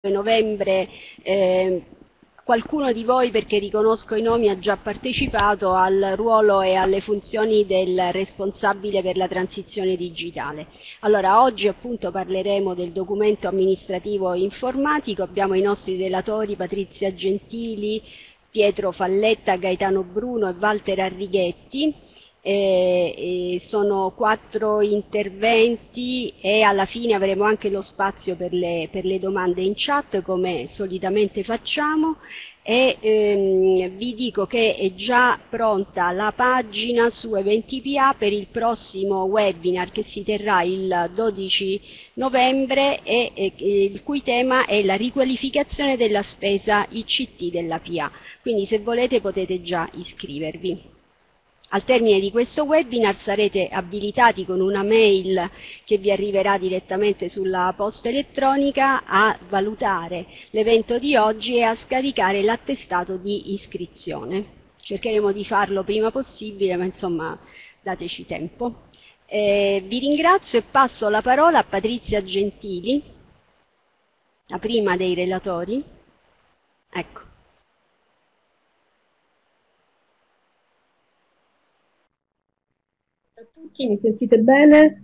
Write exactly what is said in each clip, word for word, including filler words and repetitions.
novembre eh, qualcuno di voi, perché riconosco i nomi, ha già partecipato al ruolo e alle funzioni del responsabile per la transizione digitale. Allora, oggi appunto parleremo del documento amministrativo informatico. Abbiamo i nostri relatori Patrizia Gentili, Pietro Falletta, Gaetano Bruno e Walter Arrighetti. Eh, eh, sono quattro interventi e alla fine avremo anche lo spazio per le, per le domande in chat, come solitamente facciamo, e ehm, vi dico che è già pronta la pagina su Eventi P A per il prossimo webinar che si terrà il dodici novembre e, e, e il cui tema è la riqualificazione della spesa I C T della P A, quindi se volete potete già iscrivervi. Al termine di questo webinar sarete abilitati con una mail che vi arriverà direttamente sulla posta elettronica a valutare l'evento di oggi e a scaricare l'attestato di iscrizione. Cercheremo di farlo prima possibile, ma insomma dateci tempo. Eh, vi ringrazio e passo la parola a Patrizia Gentili, la prima dei relatori. Ecco. Ciao a tutti, mi sentite bene?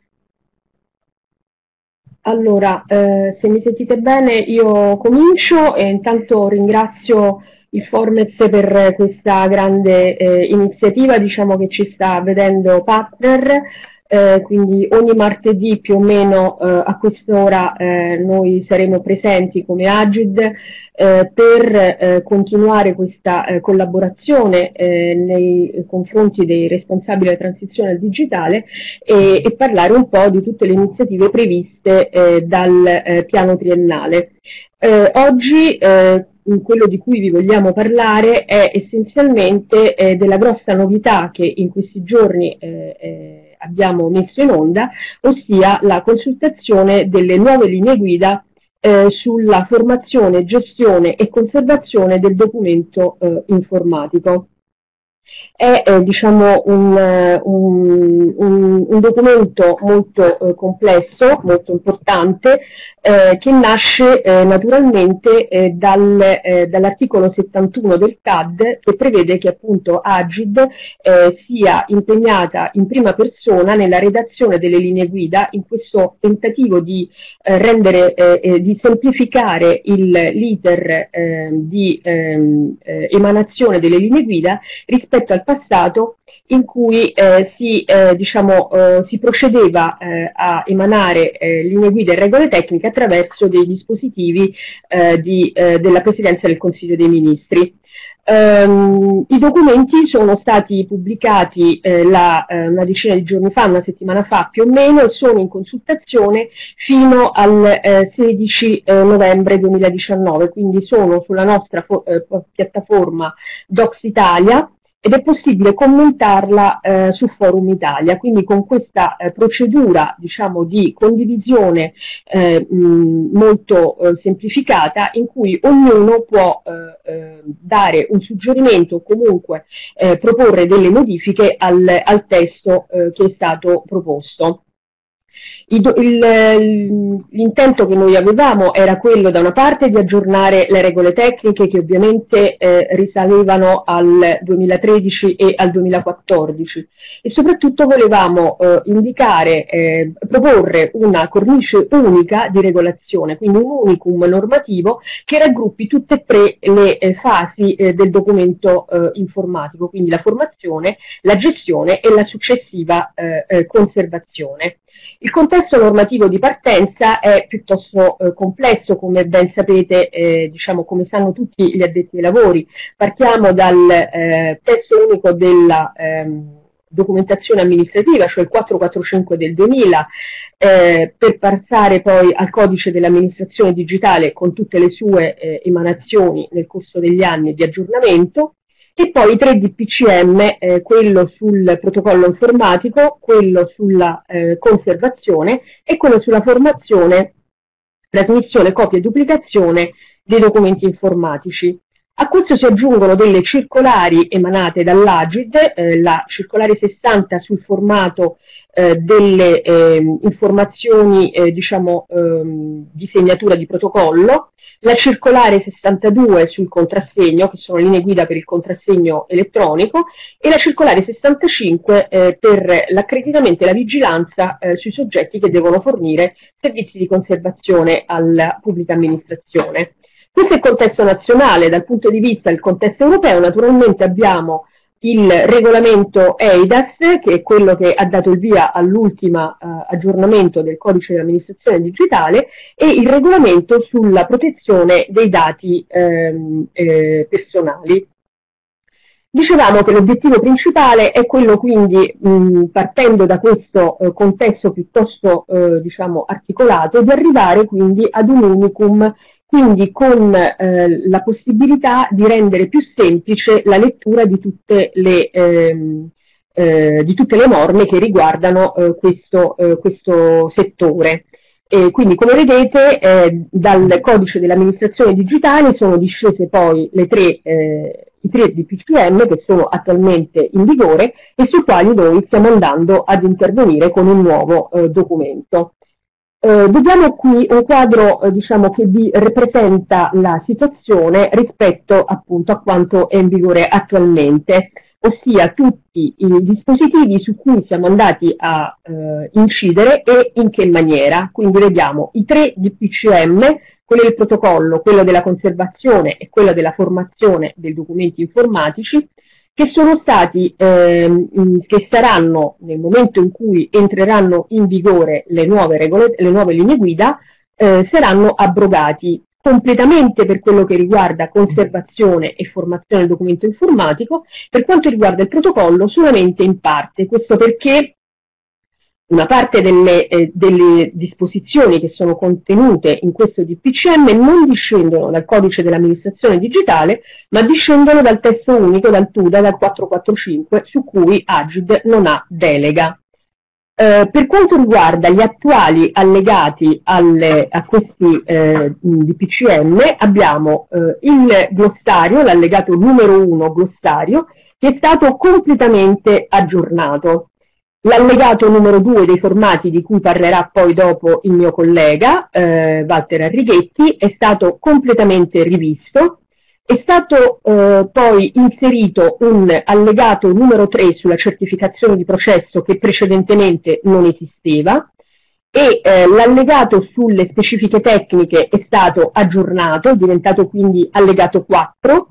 Allora, eh, se mi sentite bene io comincio e intanto ringrazio il Formez per questa grande eh, iniziativa, diciamo che ci sta vedendo partner, eh, quindi ogni martedì più o meno eh, a quest'ora eh, noi saremo presenti come Agid eh, per eh, continuare questa eh, collaborazione eh, nei confronti dei responsabili della transizione al digitale e, e parlare un po' di tutte le iniziative previste eh, dal eh, piano triennale. Eh, oggi eh, quello di cui vi vogliamo parlare è essenzialmente eh, della grossa novità che in questi giorni eh, eh, abbiamo messo in onda, ossia la consultazione delle nuove linee guida eh, sulla formazione, gestione e conservazione del documento eh, informatico. È eh, diciamo un, un, un, un documento molto eh, complesso, molto importante, eh, che nasce eh, naturalmente eh, dal, eh, dall'articolo settantuno del C A D, che prevede che appunto Agid eh, sia impegnata in prima persona nella redazione delle linee guida in questo tentativo di eh, rendere, eh, di semplificare l'iter eh, di eh, emanazione delle linee guida rispetto al passato in cui eh, si, eh, diciamo, eh, si procedeva eh, a emanare eh, linee guida e regole tecniche attraverso dei dispositivi eh, di, eh, della Presidenza del Consiglio dei Ministri. Um, I documenti sono stati pubblicati eh, la, eh, una decina di giorni fa, una settimana fa più o meno, e sono in consultazione fino al eh, sedici eh, novembre duemiladiciannove, quindi sono sulla nostra eh, piattaforma Docs Italia ed è possibile commentarla eh, su Forum Italia, quindi con questa eh, procedura diciamo di condivisione eh, mh, molto eh, semplificata in cui ognuno può eh, eh, dare un suggerimento o comunque eh, proporre delle modifiche al, al testo eh, che è stato proposto. L'intento che noi avevamo era quello da una parte di aggiornare le regole tecniche che ovviamente eh, risalevano al duemilatredici e al duemilaquattordici e soprattutto volevamo eh, indicare, eh, proporre una cornice unica di regolazione, quindi un unicum normativo che raggruppi tutte e tre le eh, fasi eh, del documento eh, informatico, quindi la formazione, la gestione e la successiva eh, eh, conservazione. Il contesto normativo di partenza è piuttosto eh, complesso, come ben sapete, eh, diciamo come sanno tutti gli addetti ai lavori. Partiamo dal eh, testo unico della ehm, documentazione amministrativa, cioè il quattrocentoquarantacinque del duemila, eh, per passare poi al codice dell'amministrazione digitale con tutte le sue eh, emanazioni nel corso degli anni di aggiornamento. E poi i tre D P C M, eh, quello sul protocollo informatico, quello sulla eh, conservazione e quello sulla formazione, trasmissione, copia e duplicazione dei documenti informatici. A questo si aggiungono delle circolari emanate dall'Agid, eh, la circolare sessanta sul formato eh, delle eh, informazioni eh, diciamo, ehm, di segnatura di protocollo, la circolare sessantadue sul contrassegno, che sono linee guida per il contrassegno elettronico, e la circolare sessantacinque eh, per l'accreditamento e la vigilanza eh, sui soggetti che devono fornire servizi di conservazione alla pubblica amministrazione. Questo è il contesto nazionale. Dal punto di vista del contesto europeo, naturalmente abbiamo il regolamento EIDAS, che è quello che ha dato il via all'ultimo eh, aggiornamento del codice dell'amministrazione digitale, e il regolamento sulla protezione dei dati ehm, eh, personali. Dicevamo che l'obiettivo principale è quello, quindi, mh, partendo da questo eh, contesto piuttosto eh, diciamo articolato, di arrivare quindi ad un unicum, quindi con eh, la possibilità di rendere più semplice la lettura di tutte le, ehm, eh, di tutte le norme che riguardano eh, questo, eh, questo settore. E quindi, come vedete, eh, dal codice dell'amministrazione digitale sono discese poi le tre, eh, i tre D P C M che sono attualmente in vigore e sui quali noi stiamo andando ad intervenire con un nuovo eh, documento. Eh, vediamo qui un quadro eh, diciamo, che vi rappresenta la situazione rispetto appunto a quanto è in vigore attualmente, ossia tutti i dispositivi su cui siamo andati a eh, incidere e in che maniera. Quindi vediamo i tre D P C M, quello del protocollo, quello della conservazione e quello della formazione dei documenti informatici, che sono stati, eh, che saranno, nel momento in cui entreranno in vigore le nuove regole, le nuove linee guida, eh, saranno abrogati completamente per quello che riguarda conservazione e formazione del documento informatico. Per quanto riguarda il protocollo, solamente in parte. Questo perché una parte delle, eh, delle disposizioni che sono contenute in questo D P C M non discendono dal codice dell'amministrazione digitale, ma discendono dal testo unico, dal TUDA, dal quattrocentoquarantacinque, su cui Agid non ha delega. Eh, per quanto riguarda gli attuali allegati alle, a questi eh, D P C M, abbiamo eh, il glossario, l'allegato numero uno glossario, che è stato completamente aggiornato. L'allegato numero due dei formati, di cui parlerà poi dopo il mio collega eh, Walter Arrighetti, è stato completamente rivisto. È stato eh, poi inserito un allegato numero tre sulla certificazione di processo che precedentemente non esisteva, e eh, l'allegato sulle specifiche tecniche è stato aggiornato, è diventato quindi allegato quattro.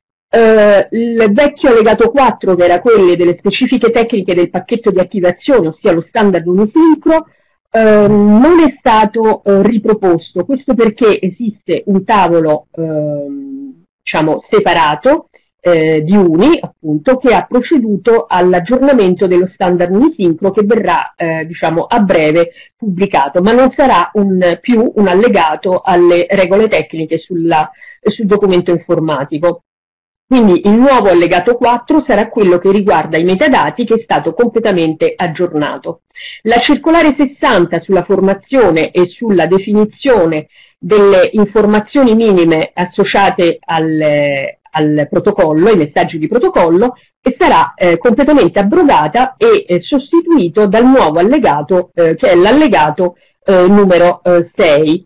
Uh, il vecchio allegato quattro, che era quello delle specifiche tecniche del pacchetto di attivazione, ossia lo standard unisincro, uh, non è stato uh, riproposto. Questo perché esiste un tavolo uh, diciamo separato eh, di Uni, appunto, che ha proceduto all'aggiornamento dello standard unisincro, che verrà eh, diciamo a breve pubblicato, ma non sarà un, più un allegato alle regole tecniche sulla, sul documento informatico. Quindi il nuovo allegato quattro sarà quello che riguarda i metadati, che è stato completamente aggiornato. La circolare sessanta sulla formazione e sulla definizione delle informazioni minime associate al, al protocollo, ai messaggi di protocollo, e sarà eh, completamente abrogata e eh, sostituito dal nuovo allegato, eh, che è l'allegato eh, numero eh, sei.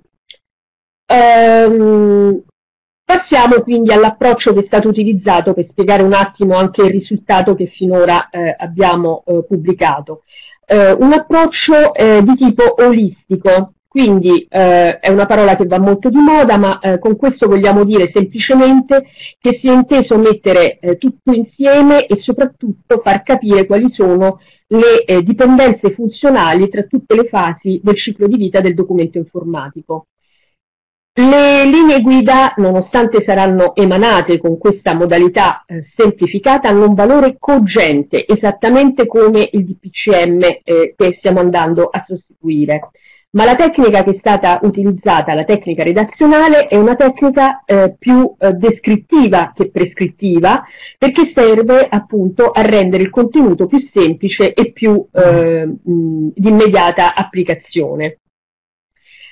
Um, Passiamo quindi all'approccio che è stato utilizzato per spiegare un attimo anche il risultato che finora eh, abbiamo eh, pubblicato. Eh, un approccio eh, di tipo olistico, quindi eh, è una parola che va molto di moda, ma eh, con questo vogliamo dire semplicemente che si è inteso mettere eh, tutto insieme e soprattutto far capire quali sono le eh, dipendenze funzionali tra tutte le fasi del ciclo di vita del documento informatico. Le linee guida, nonostante saranno emanate con questa modalità eh, semplificata, hanno un valore cogente, esattamente come il D P C M eh, che stiamo andando a sostituire. Ma la tecnica che è stata utilizzata, la tecnica redazionale, è una tecnica eh, più eh, descrittiva che prescrittiva, perché serve appunto a rendere il contenuto più semplice e più eh, mh, di immediata applicazione.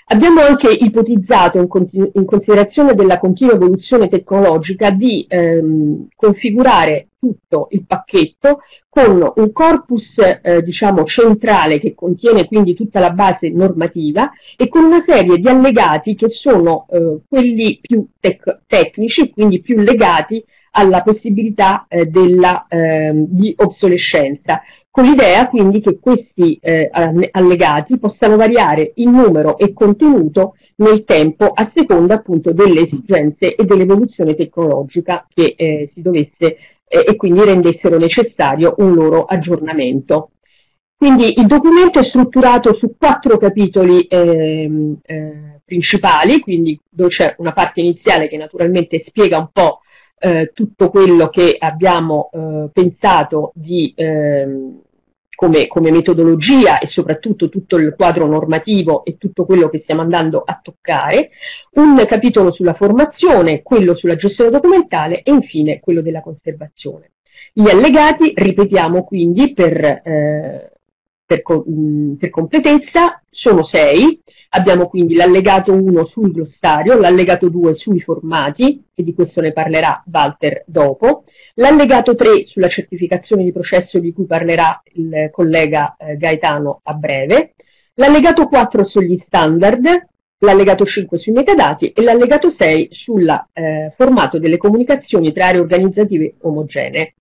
Abbiamo anche ipotizzato, in, in considerazione della continua evoluzione tecnologica, di ehm, configurare tutto il pacchetto con un corpus eh, diciamo centrale che contiene quindi tutta la base normativa e con una serie di allegati che sono eh, quelli più tec tecnici, quindi più legati alla possibilità eh, della, eh, di obsolescenza, con l'idea quindi che questi eh, allegati possano variare in numero e contenuto nel tempo a seconda appunto delle esigenze e dell'evoluzione tecnologica che eh, si dovesse eh, e quindi rendessero necessario un loro aggiornamento. Quindi il documento è strutturato su quattro capitoli eh, eh, principali, quindi dove c'è una parte iniziale che naturalmente spiega un po' Eh, tutto quello che abbiamo eh, pensato di, eh, come, come metodologia e soprattutto tutto il quadro normativo e tutto quello che stiamo andando a toccare, un capitolo sulla formazione, quello sulla gestione documentale e infine quello della conservazione. Gli allegati, ripetiamo quindi per, eh, per, per completezza, sono sei. Abbiamo quindi l'allegato uno sul glossario, l'allegato due sui formati, e di questo ne parlerà Walter dopo, l'allegato tre sulla certificazione di processo di cui parlerà il collega eh, Gaetano a breve, l'allegato quattro sugli standard, l'allegato cinque sui metadati e l'allegato sei sul eh, formato delle comunicazioni tra aree organizzative omogenee.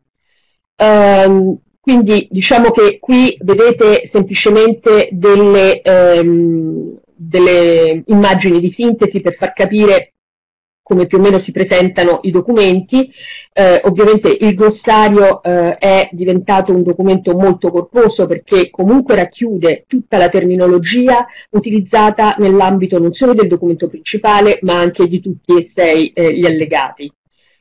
Um, quindi diciamo che qui vedete semplicemente delle... Um, delle immagini di sintesi per far capire come più o meno si presentano i documenti. Eh, ovviamente il glossario eh, è diventato un documento molto corposo perché comunque racchiude tutta la terminologia utilizzata nell'ambito non solo del documento principale ma anche di tutti e sei eh, gli allegati.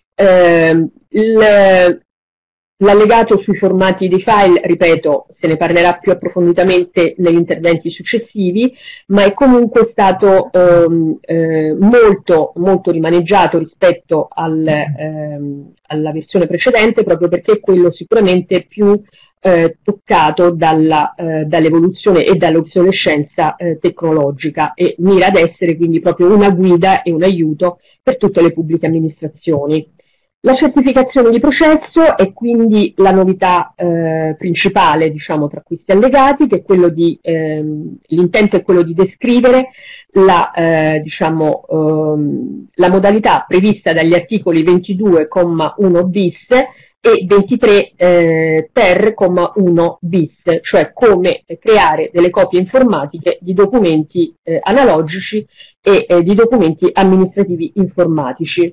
Eh, il, L'allegato sui formati dei file, ripeto, se ne parlerà più approfonditamente negli interventi successivi, ma è comunque stato ehm, eh, molto, molto rimaneggiato rispetto al, ehm, alla versione precedente, proprio perché è quello sicuramente più eh, toccato dalla, eh, dall'evoluzione e dall'obsolescenza eh, tecnologica e mira ad essere quindi proprio una guida e un aiuto per tutte le pubbliche amministrazioni. La certificazione di processo è quindi la novità eh, principale, diciamo, tra questi allegati, che è quello di, ehm, l'intento è quello di descrivere la, eh, diciamo, ehm, la modalità prevista dagli articoli ventidue comma uno bis e ventitré eh, ter comma uno bis, cioè come creare delle copie informatiche di documenti eh, analogici e eh, di documenti amministrativi informatici.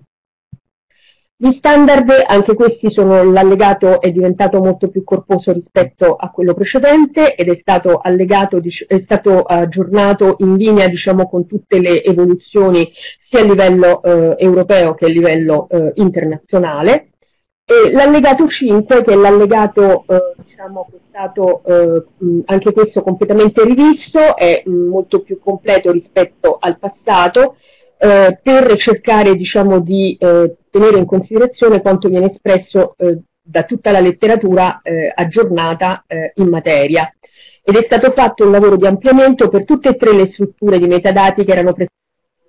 Gli standard, anche questi sono, l'allegato è diventato molto più corposo rispetto a quello precedente ed è stato allegato, è stato aggiornato in linea diciamo con tutte le evoluzioni sia a livello eh, europeo che a livello eh, internazionale. E l'allegato cinque, che è l'allegato eh, diciamo, che è stato eh, anche questo completamente rivisto, è mh, molto più completo rispetto al passato, Eh, per cercare diciamo, di eh, tenere in considerazione quanto viene espresso eh, da tutta la letteratura eh, aggiornata eh, in materia. Ed è stato fatto un lavoro di ampliamento per tutte e tre le strutture di metadati che erano presenti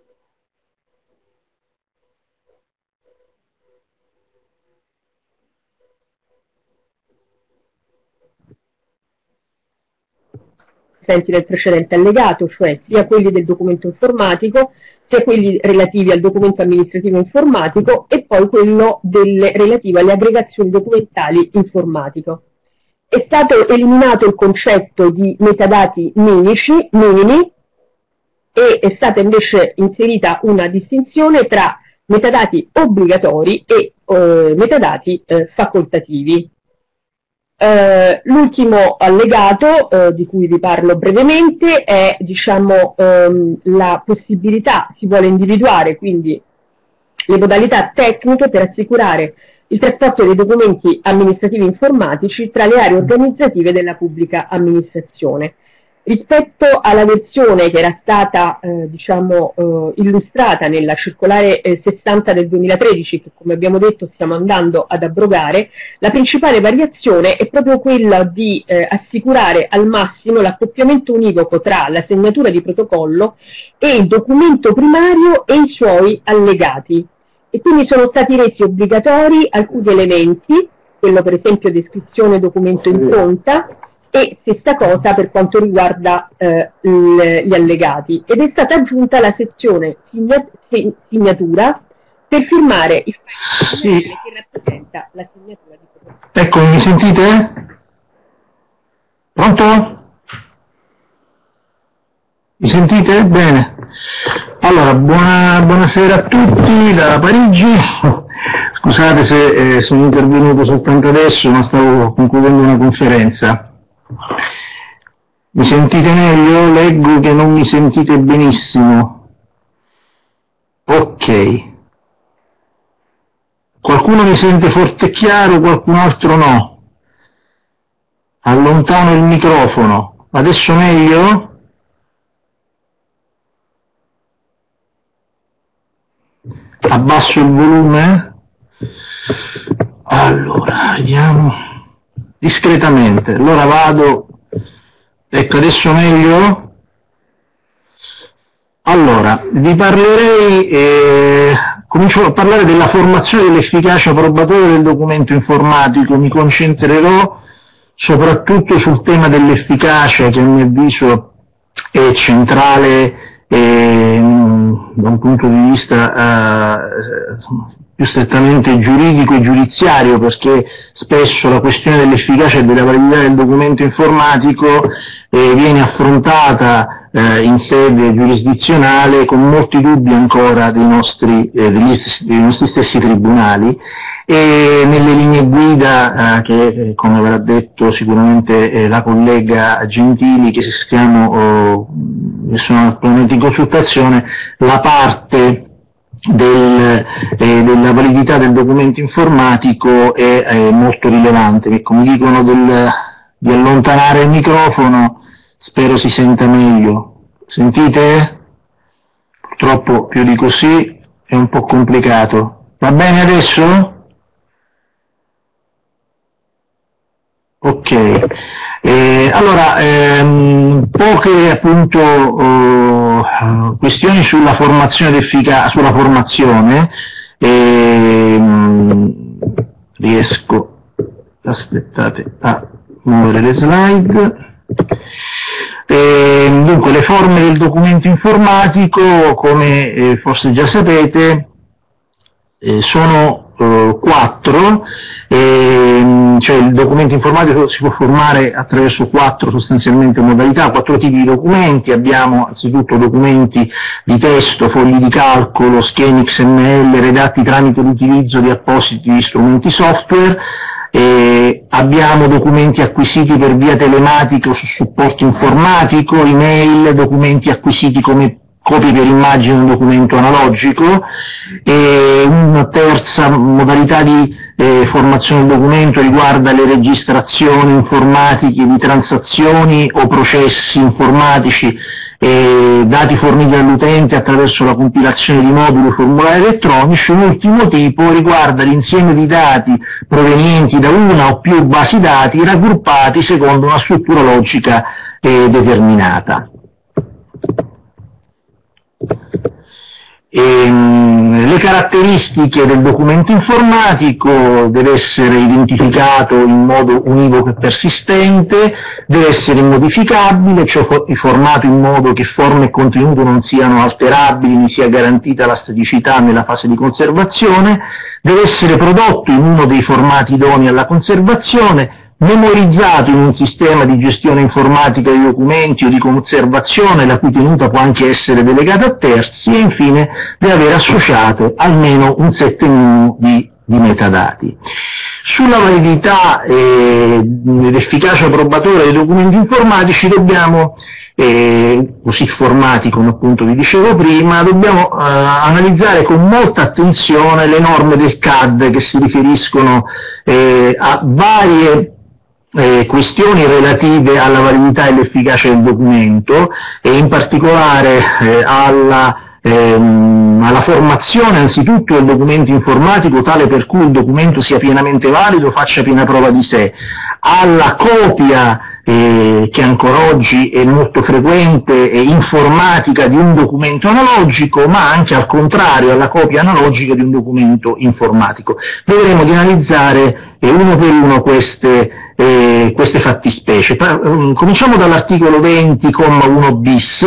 nel precedente allegato, cioè sia quelli del documento informatico, sia quelli relativi al documento amministrativo informatico e poi quello delle, relativo alle aggregazioni documentali informatico. È stato eliminato il concetto di metadati minici, minimi e è stata invece inserita una distinzione tra metadati obbligatori e eh, metadati eh, facoltativi. Uh, l'ultimo allegato, uh, di cui vi parlo brevemente, è diciamo, um, la possibilità, si vuole individuare quindi le modalità tecniche per assicurare il trasporto dei documenti amministrativi informatici tra le aree organizzative della pubblica amministrazione. Rispetto alla versione che era stata eh, diciamo, eh, illustrata nella circolare eh, sessanta del duemilatredici, che come abbiamo detto stiamo andando ad abrogare, la principale variazione è proprio quella di eh, assicurare al massimo l'accoppiamento univoco tra la segnatura di protocollo e il documento primario e i suoi allegati. E quindi sono stati resi obbligatori alcuni elementi, quello per esempio descrizione documento in conta, e stessa cosa per quanto riguarda eh, gli allegati, ed è stata aggiunta la sezione signatura per firmare il sì. che rappresenta la segnatura di protocollo. Ecco, mi sentite? Pronto? Mi sentite? Bene. Allora, buona, buonasera a tutti da Parigi. Scusate se eh, sono intervenuto soltanto adesso, ma stavo concludendo una conferenza. Mi sentite meglio? Leggo che non mi sentite benissimo. Ok. Qualcuno mi sente forte e chiaro, qualcun altro no. Allontano il microfono. Adesso meglio? Abbasso il volume? Allora, vediamo. Discretamente. Allora vado. Ecco, adesso meglio? Allora, vi parlerei, eh, comincio a parlare della formazione dell'efficacia probatoria del documento informatico. Mi concentrerò soprattutto sul tema dell'efficacia, che a mio avviso è centrale eh, da un punto di vista eh, più strettamente giuridico e giudiziario, perché spesso la questione dell'efficacia e della validità del documento informatico eh, viene affrontata eh, in sede giurisdizionale con molti dubbi ancora dei nostri, eh, degli, dei nostri stessi tribunali, e nelle linee guida eh, che, eh, come avrà detto sicuramente eh, la collega Gentili, che stiamo, oh, che sono attualmente in consultazione, la parte Del, eh, della validità del documento informatico è, è molto rilevante. Ecco, mi dicono del, di allontanare il microfono, spero si senta meglio. Sentite? Purtroppo più di così è un po' complicato. Va bene adesso? Ok. Eh, allora, ehm, poche appunto oh, questioni sulla formazione d'efficacia, sulla formazione. Ehm, riesco, aspettate, a muovere le slide. Ehm, dunque, le forme del documento informatico, come eh, forse già sapete, eh, sono Uh, quattro, ehm, cioè il documento informatico si può formare attraverso quattro sostanzialmente modalità, quattro tipi di documenti. Abbiamo anzitutto documenti di testo, fogli di calcolo, schemi X M L redatti tramite l'utilizzo di appositi strumenti software. Eh, abbiamo documenti acquisiti per via telematica o su supporto informatico, email, documenti acquisiti come copie per immagine di un documento analogico, e una terza modalità di eh, formazione del documento riguarda le registrazioni informatiche di transazioni o processi informatici, eh, dati forniti dall'utente attraverso la compilazione di moduli o formulari elettronici. Un ultimo tipo riguarda l'insieme di dati provenienti da una o più basi dati raggruppati secondo una struttura logica eh, determinata. E, le caratteristiche del documento informatico: deve essere identificato in modo univoco e persistente, deve essere immodificabile, cioè formato in modo che forma e contenuto non siano alterabili, ne sia garantita la staticità nella fase di conservazione, deve essere prodotto in uno dei formati idonei alla conservazione, memorizzato in un sistema di gestione informatica dei documenti o di conservazione, la cui tenuta può anche essere delegata a terzi, e infine deve aver associato almeno un set minimo di, di metadati. Sulla validità e l'efficacia probatoria dei documenti informatici dobbiamo, eh, così formati come appunto vi dicevo prima, dobbiamo eh, analizzare con molta attenzione le norme del C A D che si riferiscono eh, a varie eh, questioni relative alla validità e l'efficacia del documento e in particolare eh, alla Ehm, alla formazione anzitutto del documento informatico tale per cui il documento sia pienamente valido, faccia piena prova di sé, alla copia eh, che ancora oggi è molto frequente e informatica di un documento analogico, ma anche al contrario alla copia analogica di un documento informatico. Vedremo di analizzare eh, uno per uno queste, eh, queste fattispecie. Pa- cominciamo dall'articolo venti, comma uno bis,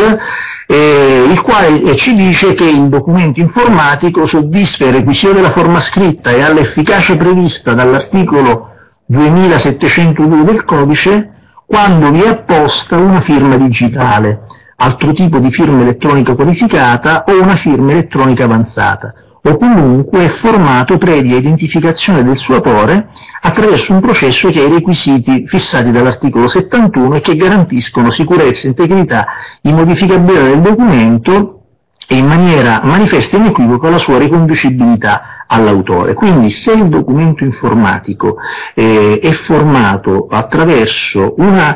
Eh, il quale eh, ci dice che il documento informatico soddisfa il requisito della forma scritta e all'efficacia prevista dall'articolo duemilasettecentodue del codice quando vi è apposta una firma digitale, altro tipo di firma elettronica qualificata o una firma elettronica avanzata, o comunque è formato previa identificazione del suo autore attraverso un processo che ha i requisiti fissati dall'articolo settantuno e che garantiscono sicurezza, integrità, immodificabilità del documento e in maniera manifesta e inequivoca la sua riconducibilità all'autore. Quindi se il documento informatico eh, è formato attraverso una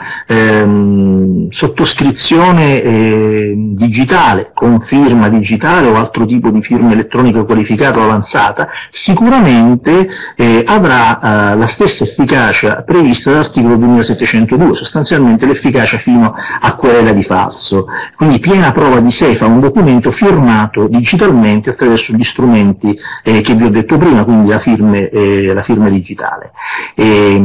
ehm, sottoscrizione eh, digitale, con firma digitale o altro tipo di firma elettronica qualificata o avanzata, sicuramente eh, avrà eh, la stessa efficacia prevista dall'articolo duemilasettecentodue, sostanzialmente l'efficacia fino a querela di falso. Quindi piena prova di sé fa un documento firmato digitalmente attraverso gli strumenti eh, che vi ho detto prima, quindi la firma, eh, la firma digitale. E,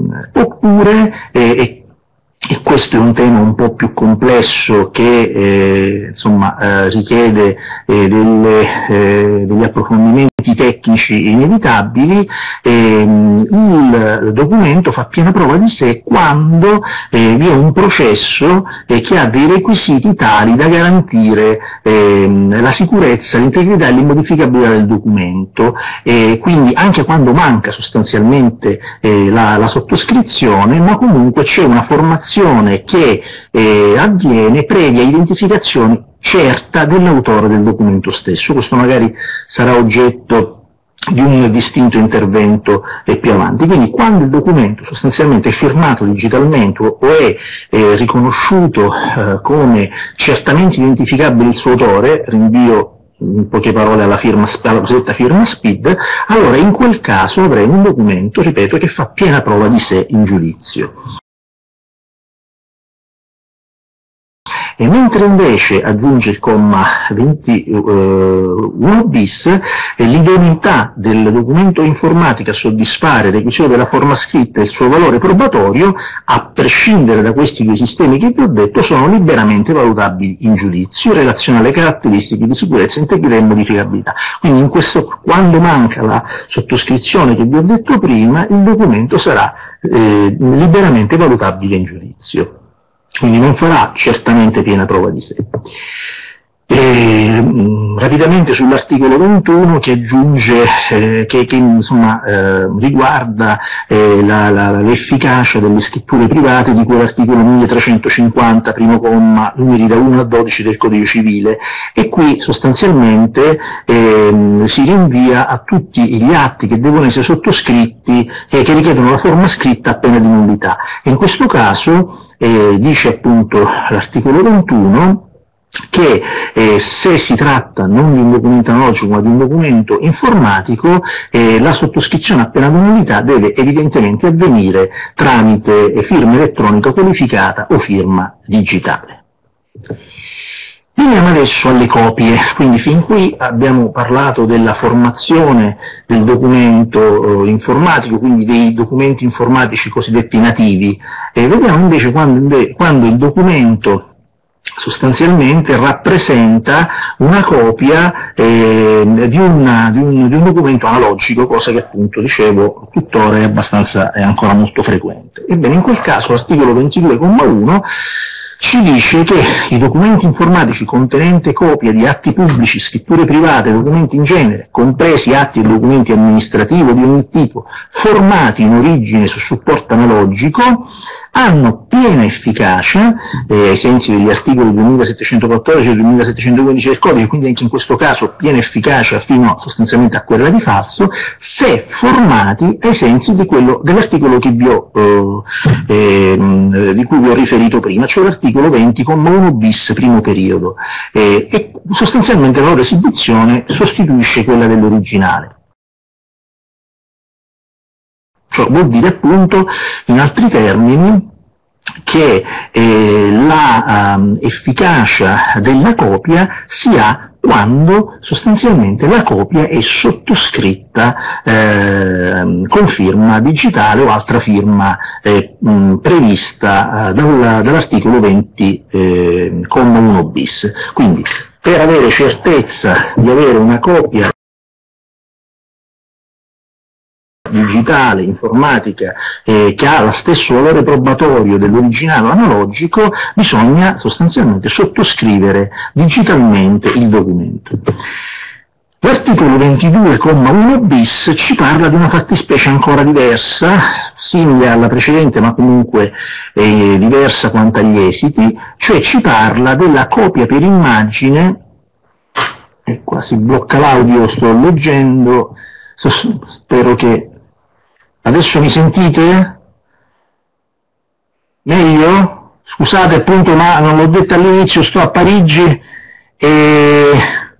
oppure, eh, e, e questo è un tema un po' più complesso che eh, insomma, eh, richiede eh, delle, eh, degli approfondimenti tecnici inevitabili, ehm, il documento fa piena prova di sé quando eh, vi è un processo eh, che ha dei requisiti tali da garantire ehm, la sicurezza, l'integrità e l'immodificabilità del documento, e quindi anche quando manca sostanzialmente eh, la, la sottoscrizione, ma comunque c'è una formazione che eh, avviene previa identificazione certa dell'autore del documento stesso. Questo magari sarà oggetto di un distinto intervento e più avanti. Quindi quando il documento sostanzialmente è firmato digitalmente o è eh, riconosciuto eh, come certamente identificabile il suo autore, rinvio in poche parole alla, firma, alla cosiddetta firma SPID, allora in quel caso avremo un documento, ripeto, che fa piena prova di sé in giudizio. E mentre invece, aggiunge il comma ventuno bis, eh, l'idoneità del documento informatico a soddisfare il requisito della forma scritta e il suo valore probatorio, a prescindere da questi due sistemi che vi ho detto, sono liberamente valutabili in giudizio in relazione alle caratteristiche di sicurezza, integrità e modificabilità. Quindi in questo, quando manca la sottoscrizione che vi ho detto prima, il documento sarà eh, liberamente valutabile in giudizio. Quindi non farà certamente piena prova di sé. E, mh, rapidamente sull'articolo ventuno che aggiunge, eh, che, che insomma eh, riguarda eh, la, la, l'efficacia delle scritture private di quell'articolo milletrecentocinquanta, primo comma, numeri da uno a dodici del Codice Civile, e qui sostanzialmente eh, si rinvia a tutti gli atti che devono essere sottoscritti e che richiedono la forma scritta a pena di nullità. E in questo caso eh, dice appunto l'articolo ventuno che eh, se si tratta non di un documento analogico ma di un documento informatico, eh, la sottoscrizione a pena di nullità deve evidentemente avvenire tramite eh, firma elettronica qualificata o firma digitale. Veniamo adesso alle copie, quindi fin qui abbiamo parlato della formazione del documento eh, informatico, quindi dei documenti informatici cosiddetti nativi, e vediamo invece quando, quando il documento sostanzialmente rappresenta una copia eh, di, una, di, un, di un documento analogico, cosa che appunto dicevo tuttora è abbastanza, è ancora molto frequente. Ebbene, in quel caso l'articolo ventidue comma uno ci dice che i documenti informatici contenenti copia di atti pubblici, scritture private, documenti in genere, compresi atti e documenti amministrativi di ogni tipo, formati in origine su supporto analogico, hanno piena efficacia, eh, ai sensi degli articoli duemilasettecentoquattordici e duemilasettecentoquindici del codice, quindi anche in questo caso piena efficacia fino sostanzialmente a quella di falso, se formati ai sensi di quello dell'articolo che vi ho, eh, eh, di cui vi ho riferito prima, cioè l'articolo venti comma uno bis primo periodo, eh, e sostanzialmente la loro esibizione sostituisce quella dell'originale. Ciò vuol dire appunto, in altri termini, che eh, la um, efficacia della copia si ha quando sostanzialmente la copia è sottoscritta eh, con firma digitale o altra firma eh, mh, prevista eh, dal, dall'articolo venti comma uno bis. Quindi, per avere certezza di avere una copia digitale, informatica, eh, che ha lo stesso valore probatorio dell'originale analogico, bisogna sostanzialmente sottoscrivere digitalmente il documento. L'articolo ventidue comma uno bis ci parla di una fattispecie ancora diversa, simile alla precedente ma comunque eh, diversa quanto agli esiti, cioè ci parla della copia per immagine, e qua si blocca l'audio, sto leggendo, spero che adesso mi sentite? Meglio? Scusate appunto, ma non l'ho detto all'inizio, sto a Parigi e,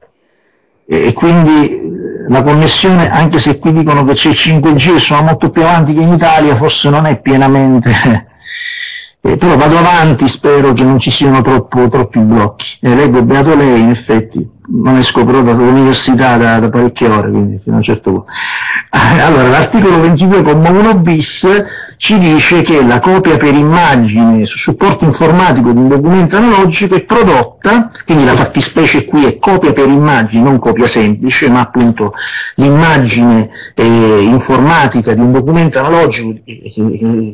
e quindi la connessione, anche se qui dicono che c'è il cinque G e sono molto più avanti che in Italia, forse non è pienamente... Eh, però vado avanti, spero che non ci siano troppo, troppi blocchi. E leggo beato lei, in effetti, non esco però dall'università da, da parecchie ore, quindi fino a un certo punto. Allora, l'articolo ventidue comma uno bis ci dice che la copia per immagine su supporto informatico di un documento analogico è prodotta, quindi la fattispecie qui è copia per immagine, non copia semplice, ma appunto l'immagine eh, informatica di un documento analogico che, che, che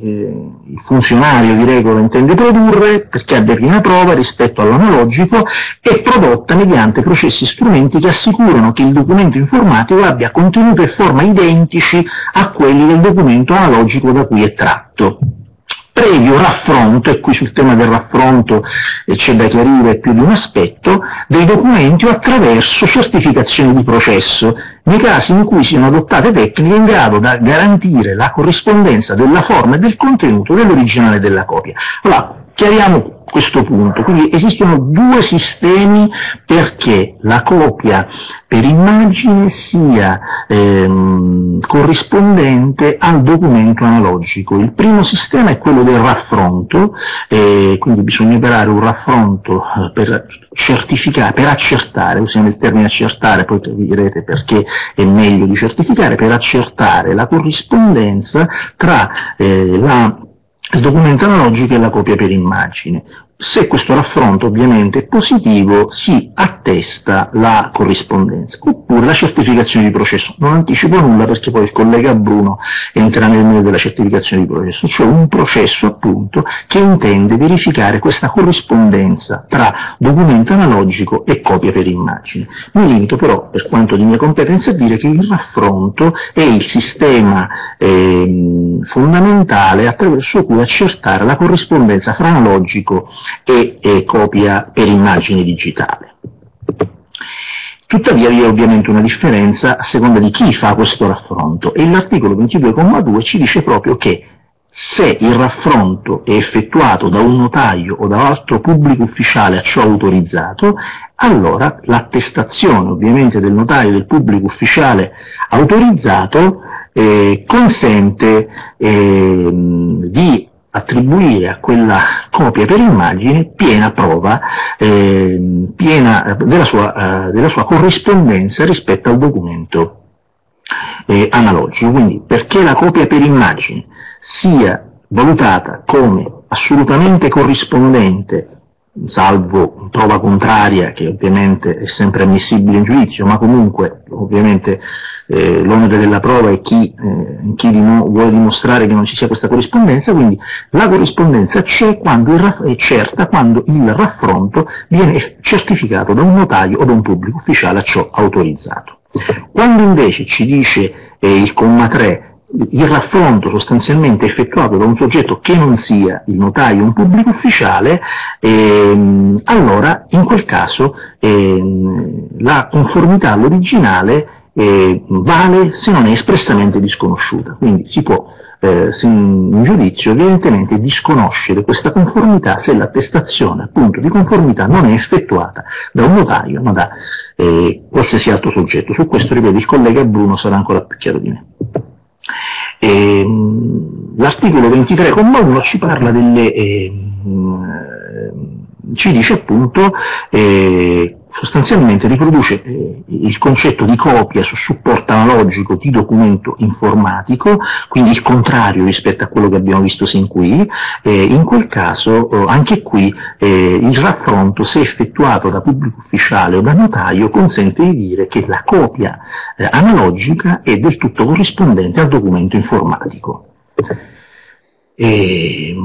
il funzionario di regola intende produrre, perché abbia piena prova rispetto all'analogico, è prodotta mediante processi strumenti che assicurano che il documento informatico abbia contenuto e forma identici a quelli del documento analogico da cui è tratto. Previo raffronto, e qui sul tema del raffronto c'è da chiarire più di un aspetto, dei documenti o attraverso certificazioni di processo, nei casi in cui siano adottate tecniche in grado da garantire la corrispondenza della forma e del contenuto dell'originale della copia. Allora, chiariamo questo punto, quindi esistono due sistemi perché la copia per immagine sia ehm, corrispondente al documento analogico. Il primo sistema è quello del raffronto, eh, quindi bisogna operare un raffronto per certificare, per accertare, usiamo il termine accertare, poi capirete perché è meglio di certificare, per accertare la corrispondenza tra eh, la il documento analogico e la copia per immagine. Se questo raffronto ovviamente è positivo, si attesta la corrispondenza, oppure la certificazione di processo. Non anticipo nulla perché poi il collega Bruno entrerà nel merito della certificazione di processo, cioè un processo appunto che intende verificare questa corrispondenza tra documento analogico e copia per immagine. Mi limito però, per quanto di mia competenza, a dire che il raffronto è il sistema eh, fondamentale attraverso cui accertare la corrispondenza fra analogico e, e copia per immagine digitale. Tuttavia vi è ovviamente una differenza a seconda di chi fa questo raffronto, e l'articolo ventidue comma due ci dice proprio che se il raffronto è effettuato da un notaio o da altro pubblico ufficiale a ciò autorizzato, allora l'attestazione ovviamente del notaio e del pubblico ufficiale autorizzato eh, consente eh, di attribuire a quella copia per immagine piena prova eh, piena della sua, eh, della sua corrispondenza rispetto al documento eh, analogico. Quindi, perché la copia per immagine sia valutata come assolutamente corrispondente salvo prova contraria, che ovviamente è sempre ammissibile in giudizio, ma comunque ovviamente eh, l'onere della prova è chi, eh, chi dim- vuole dimostrare che non ci sia questa corrispondenza, quindi la corrispondenza c'è quando il raff- è certa quando il raffronto viene certificato da un notaio o da un pubblico ufficiale a ciò autorizzato. Quando invece ci dice eh, il comma tre, il raffronto sostanzialmente effettuato da un soggetto che non sia il notaio o un pubblico ufficiale, ehm, allora in quel caso ehm, la conformità all'originale eh, vale se non è espressamente disconosciuta, quindi si può eh, in giudizio evidentemente disconoscere questa conformità se l'attestazione appunto di conformità non è effettuata da un notaio ma da eh, qualsiasi altro soggetto. Su questo, ripeto, il collega Bruno sarà ancora più chiaro di me. L'articolo ventitré comma uno ci parla delle eh, ci dice appunto eh, sostanzialmente riproduce eh, il concetto di copia su supporto analogico di documento informatico, quindi il contrario rispetto a quello che abbiamo visto sin qui. Eh, in quel caso eh, anche qui eh, il raffronto, se effettuato da pubblico ufficiale o da notaio, consente di dire che la copia eh, analogica è del tutto corrispondente al documento informatico. E,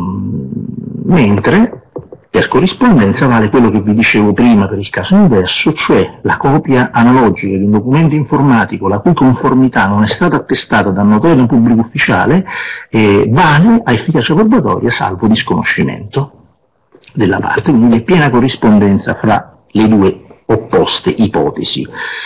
mentre per corrispondenza vale quello che vi dicevo prima per il caso inverso, cioè la copia analogica di un documento informatico la cui conformità non è stata attestata dal notaio o da un pubblico ufficiale, eh, vale a efficacia probatoria salvo disconoscimento della parte, quindi è piena corrispondenza fra le due opposte ipotesi.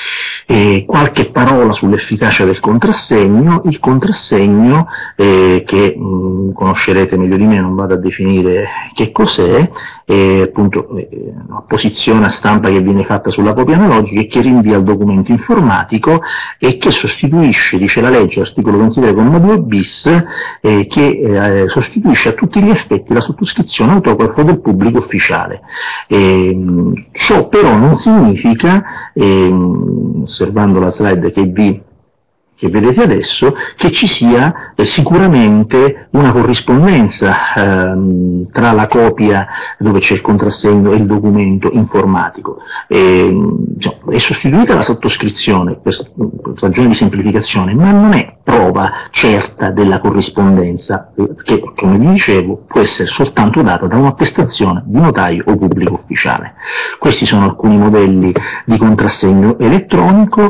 E qualche parola sull'efficacia del contrassegno. Il contrassegno, eh, che mh, conoscerete meglio di me, non vado a definire che cos'è, è appunto eh, una posizione a stampa che viene fatta sulla copia analogica e che rinvia al documento informatico e che sostituisce, dice la legge, articolo ventitré comma due bis, eh, che eh, sostituisce a tutti gli effetti la sottoscrizione autografa del pubblico ufficiale. Eh, ciò però non significa, eh, osservando la slide che vi che vedete adesso, che ci sia eh, sicuramente una corrispondenza ehm, tra la copia dove c'è il contrassegno e il documento informatico. E, diciamo, è sostituita la sottoscrizione per, per ragioni di semplificazione, ma non è prova certa della corrispondenza, che, come vi dicevo, può essere soltanto data da un'attestazione di notaio o pubblico ufficiale. Questi sono alcuni modelli di contrassegno elettronico.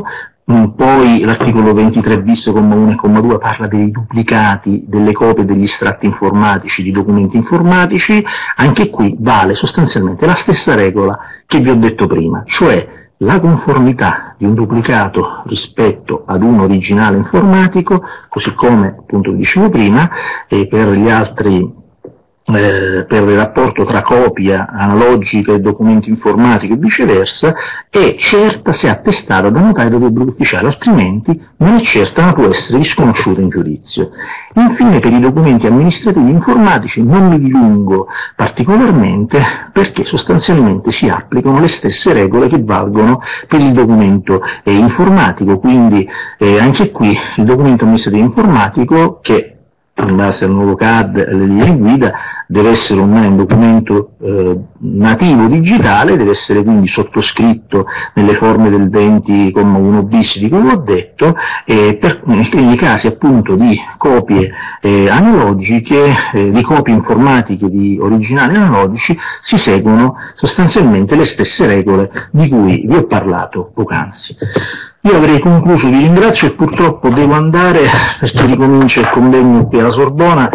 Poi l'articolo ventitré bis comma uno e comma due parla dei duplicati delle copie degli estratti informatici di documenti informatici. Anche qui vale sostanzialmente la stessa regola che vi ho detto prima, cioè la conformità di un duplicato rispetto ad un originale informatico, così come appunto vi dicevo prima, e per gli altri Eh, per il rapporto tra copia analogica e documento informatico e viceversa, è certa se attestata da notaio o pubblico ufficiale, altrimenti non è certa ma può essere disconosciuta in giudizio. Infine, per i documenti amministrativi informatici non mi dilungo particolarmente perché sostanzialmente si applicano le stesse regole che valgono per il documento eh, informatico, quindi eh, anche qui il documento amministrativo informatico, che in base al nuovo C A D e alle linee guida deve essere un, un documento eh, nativo digitale, deve essere quindi sottoscritto nelle forme del venti comma uno bis di cui ho detto, e per, nei casi appunto di copie eh, analogiche, eh, di copie informatiche di originali analogici, si seguono sostanzialmente le stesse regole di cui vi ho parlato poc'anzi. Io avrei concluso, vi ringrazio e purtroppo devo andare perché ricomincia il convegno qui alla Sorbona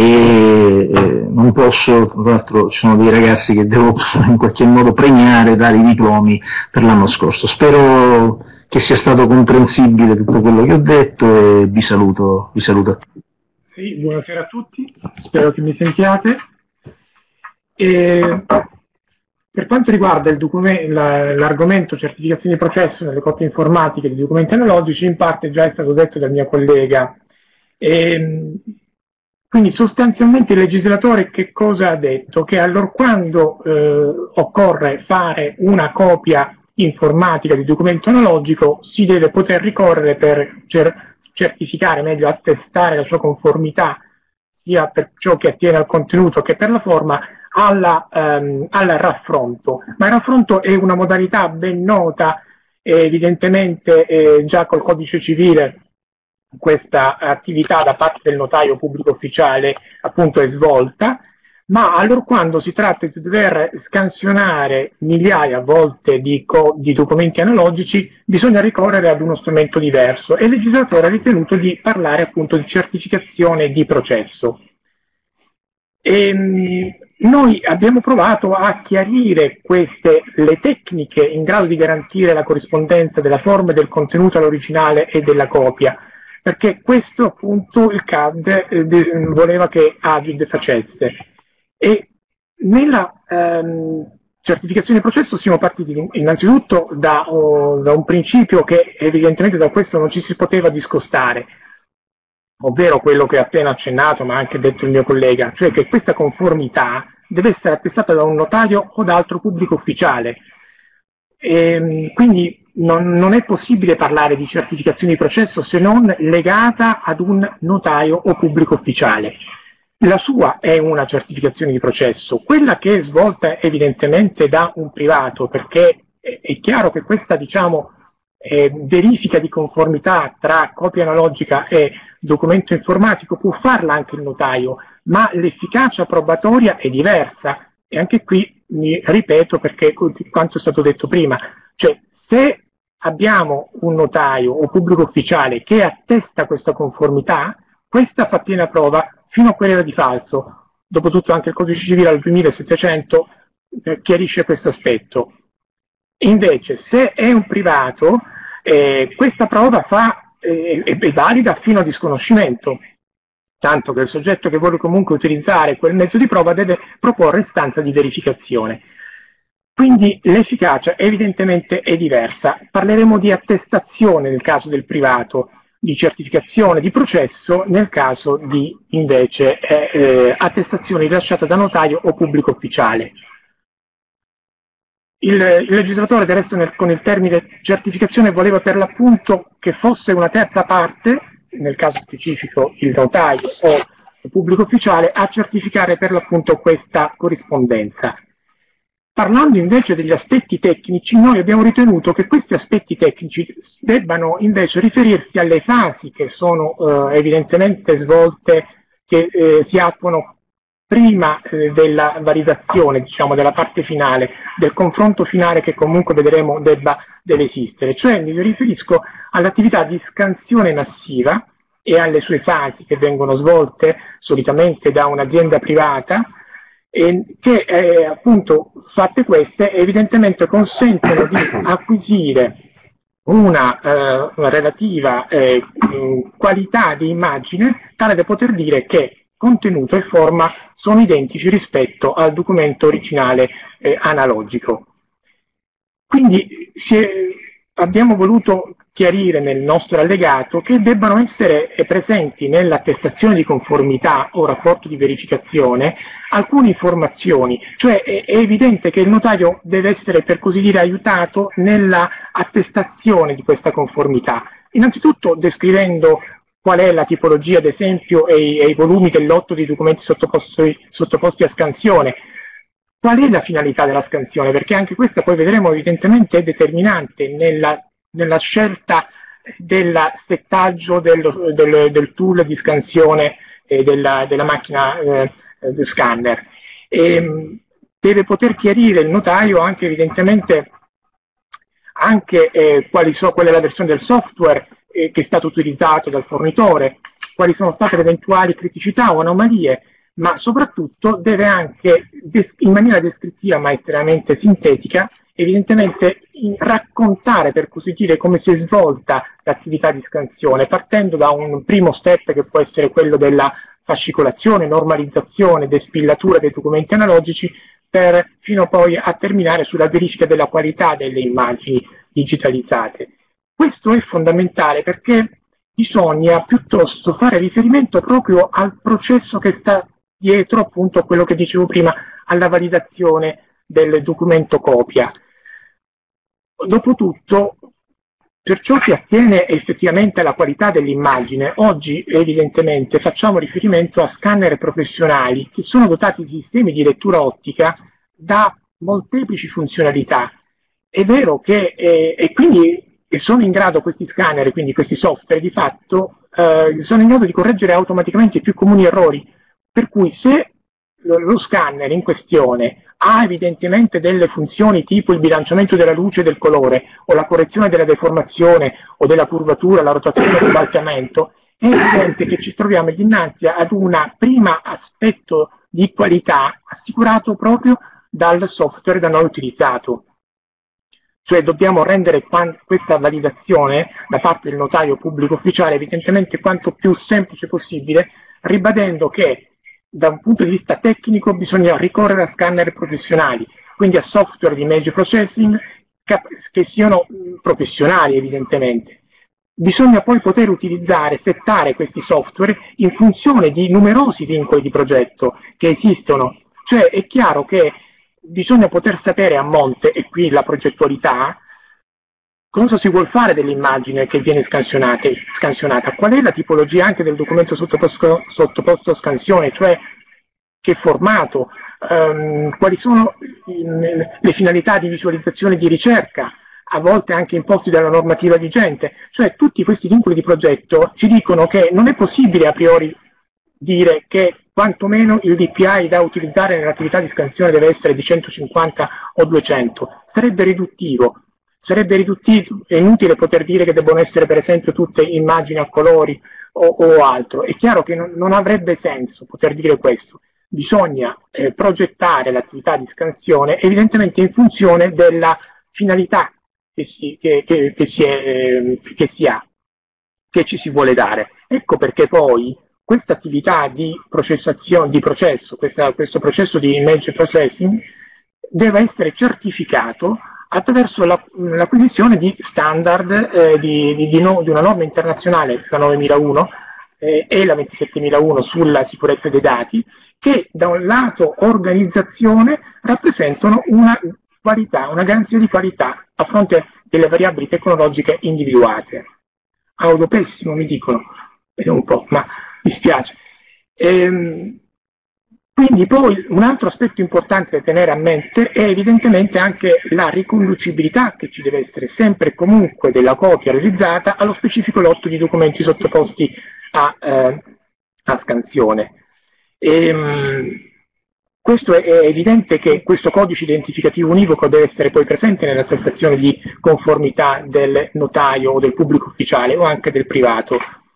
e eh, non posso, tra l'altro ci sono dei ragazzi che devo in qualche modo premiare, dare i diplomi per l'anno scorso. Spero che sia stato comprensibile tutto quello che ho detto e vi saluto, vi saluto a tutti. Sì, buonasera a tutti, spero che mi sentiate. E... Per quanto riguarda l'argomento certificazione di processo nelle copie informatiche di documenti analogici, in parte già è stato detto dal mio collega. E, quindi sostanzialmente il legislatore che cosa ha detto? Che allorquando eh, occorre fare una copia informatica di documento analogico si deve poter ricorrere per cer certificare, meglio attestare la sua conformità sia per ciò che attiene al contenuto che per la forma, alla, ehm, al raffronto, ma il raffronto è una modalità ben nota, eh, evidentemente eh, già col codice civile questa attività da parte del notaio pubblico ufficiale appunto è svolta, ma allorquando si tratta di dover scansionare migliaia a volte di, di documenti analogici bisogna ricorrere ad uno strumento diverso e il legislatore ha ritenuto di parlare appunto di certificazione di processo. E, noi abbiamo provato a chiarire queste, le tecniche in grado di garantire la corrispondenza della forma e del contenuto all'originale e della copia, perché questo appunto il C A D eh, voleva che Agid facesse. E nella ehm, certificazione di processo siamo partiti innanzitutto da, oh, da un principio che evidentemente da questo non ci si poteva discostare, ovvero quello che ho appena accennato ma anche detto il mio collega, cioè che questa conformità deve essere attestata da un notaio o da altro pubblico ufficiale. E, quindi non, non è possibile parlare di certificazione di processo se non legata ad un notaio o pubblico ufficiale. La sua è una certificazione di processo, quella che è svolta evidentemente da un privato, perché è, è chiaro che questa, diciamo, eh, verifica di conformità tra copia analogica e documento informatico può farla anche il notaio, ma l'efficacia probatoria è diversa. E anche qui mi ripeto perché quanto è stato detto prima, cioè se abbiamo un notaio o pubblico ufficiale che attesta questa conformità, questa fa piena prova fino a querela di falso. Dopotutto anche il codice civile al duemilasettecento eh, chiarisce questo aspetto. Invece se è un privato, eh, questa prova fa, eh, è valida fino a disconoscimento, tanto che il soggetto che vuole comunque utilizzare quel mezzo di prova deve proporre istanza di verificazione. Quindi l'efficacia evidentemente è diversa. Parleremo di attestazione nel caso del privato, di certificazione di processo nel caso di invece eh, eh, attestazione rilasciata da notaio o pubblico ufficiale. Il, il legislatore adesso nel, con il termine certificazione voleva per l'appunto che fosse una terza parte, nel caso specifico il notaio o il pubblico ufficiale, a certificare per l'appunto questa corrispondenza. Parlando invece degli aspetti tecnici, noi abbiamo ritenuto che questi aspetti tecnici debbano invece riferirsi alle fasi che sono eh, evidentemente svolte, che eh, si attuano prima eh, della validazione, diciamo, della parte finale, del confronto finale che comunque vedremo debba, deve esistere. Cioè mi riferisco all'attività di scansione massiva e alle sue fasi che vengono svolte solitamente da un'azienda privata, e che eh, appunto fatte queste evidentemente consentono di acquisire una, eh, una relativa eh, qualità di immagine tale da poter dire che contenuto e forma sono identici rispetto al documento originale eh, analogico. Quindi si è, abbiamo voluto chiarire nel nostro allegato che debbano essere presenti nell'attestazione di conformità o rapporto di verificazione alcune informazioni, cioè è, è evidente che il notaio deve essere per così dire aiutato nella attestazione di questa conformità, innanzitutto descrivendo qual è la tipologia ad esempio e i, e i volumi del lotto di documenti sottoposti, sottoposti a scansione. Qual è la finalità della scansione? Perché anche questa poi vedremo evidentemente è determinante nella, nella scelta del settaggio del, del, del tool di scansione eh, della, della macchina eh, scanner. E, deve poter chiarire il notaio anche evidentemente anche eh, quali so, qual è la versione del software eh, che è stato utilizzato dal fornitore, quali sono state le eventuali criticità o anomalie, ma soprattutto deve anche, in maniera descrittiva ma estremamente sintetica, evidentemente raccontare, per così dire, come si è svolta l'attività di scansione, partendo da un primo step che può essere quello della fascicolazione, normalizzazione, despillatura dei documenti analogici, per fino poi a terminare sulla verifica della qualità delle immagini digitalizzate. Questo è fondamentale perché bisogna piuttosto fare riferimento proprio al processo che sta dietro appunto a quello che dicevo prima, alla validazione del documento copia. Dopotutto, Per ciò che attiene effettivamente alla qualità dell'immagine, oggi evidentemente facciamo riferimento a scanner professionali che sono dotati di sistemi di lettura ottica da molteplici funzionalità. È vero che, eh, e quindi e sono in grado questi scanner, quindi questi software, di fatto, eh, sono in grado di correggere automaticamente i più comuni errori. Per cui se lo scanner in questione ha evidentemente delle funzioni tipo il bilanciamento della luce e del colore, o la correzione della deformazione o della curvatura, la rotazione o l'alzamento, è evidente che ci troviamo dinanzi ad un primo aspetto di qualità assicurato proprio dal software da noi utilizzato. Cioè dobbiamo rendere questa validazione da parte del notaio pubblico ufficiale evidentemente quanto più semplice possibile, ribadendo che da un punto di vista tecnico bisogna ricorrere a scanner professionali, quindi a software di image processing che siano professionali evidentemente. Bisogna poi poter utilizzare, settare questi software in funzione di numerosi vincoli di progetto che esistono. Cioè è chiaro che bisogna poter sapere a monte, e qui la progettualità, cosa si vuol fare dell'immagine che viene scansionata, scansionata, qual è la tipologia anche del documento sottoposto, sottoposto a scansione, cioè che formato, ehm, quali sono le finalità di visualizzazione e di ricerca, a volte anche imposti dalla normativa vigente. Cioè tutti questi vincoli di progetto ci dicono che non è possibile a priori dire che quantomeno il D P I da utilizzare nell'attività di scansione deve essere di centocinquanta o duecento, sarebbe riduttivo. Sarebbe riduttivo e inutile poter dire che devono essere per esempio tutte immagini a colori o, o altro. È chiaro che non, non avrebbe senso poter dire questo. Bisogna eh, progettare l'attività di scansione evidentemente in funzione della finalità che si, che, che, che si, è, eh, che si ha, che ci si vuole dare. Ecco perché poi questa attività di processazione, di processo, questa, questo processo di image processing deve essere certificato attraverso l'acquisizione di standard eh, di, di, di, no, di una norma internazionale, la novemilauno eh, e la ventisettemilauno sulla sicurezza dei dati, che da un lato organizzazione rappresentano una qualità, una garanzia di qualità a fronte delle variabili tecnologiche individuate. Audio pessimo, mi dicono, vedo un po', ma mi spiace. Ehm, Quindi poi un altro aspetto importante da tenere a mente è evidentemente anche la riconducibilità che ci deve essere sempre e comunque della copia realizzata allo specifico lotto di documenti sottoposti a, eh, a scansione. E, mh, questo è, è evidente che questo codice identificativo univoco deve essere poi presente nell'attestazione di conformità del notaio o del pubblico ufficiale o anche del privato.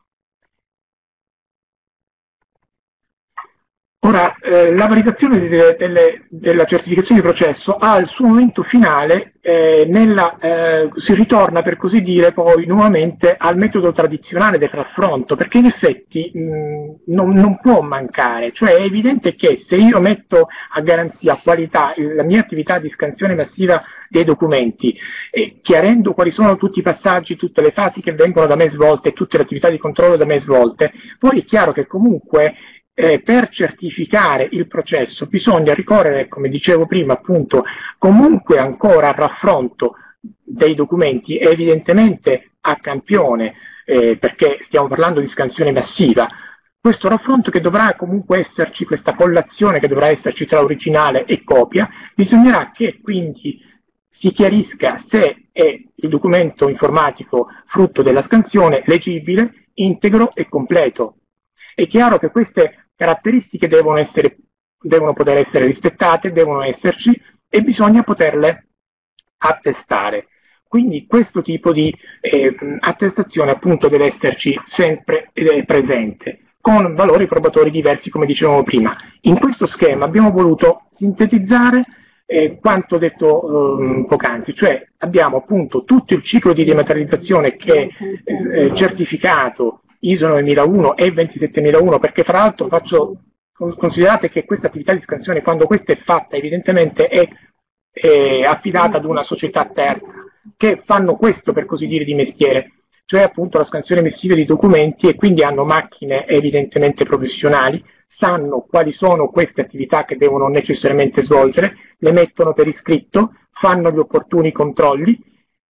Ora, eh, la validazione delle, delle, della certificazione di processo ha il suo momento finale, eh, nella, eh, si ritorna per così dire poi nuovamente al metodo tradizionale del raffronto, perché in effetti mh, non, non può mancare, cioè è evidente che se io metto a garanzia, a qualità, la mia attività di scansione massiva dei documenti, eh, chiarendo quali sono tutti i passaggi, tutte le fasi che vengono da me svolte, tutte le attività di controllo da me svolte, poi è chiaro che comunque Eh, per certificare il processo bisogna ricorrere, come dicevo prima, appunto, comunque ancora al raffronto dei documenti, evidentemente a campione, eh, perché stiamo parlando di scansione massiva. Questo raffronto che dovrà comunque esserci, questa collazione che dovrà esserci tra originale e copia, bisognerà che quindi si chiarisca se è il documento informatico frutto della scansione leggibile, integro e completo. È chiaro che queste caratteristiche devono, essere, devono poter essere rispettate, devono esserci e bisogna poterle attestare. Quindi questo tipo di eh, attestazione appunto deve esserci sempre eh, presente, con valori probatori diversi come dicevamo prima. In questo schema abbiamo voluto sintetizzare eh, quanto detto eh, poc'anzi, cioè abbiamo appunto tutto il ciclo di dematerializzazione che è eh, certificato I S O novemilauno e ventisettemilauno, perché fra l'altro faccio, considerate che questa attività di scansione, quando questa è fatta, evidentemente è, è affidata ad una società terza, che fanno questo per così dire di mestiere, cioè appunto la scansione massiva di documenti, e quindi hanno macchine evidentemente professionali, sanno quali sono queste attività che devono necessariamente svolgere, le mettono per iscritto, fanno gli opportuni controlli,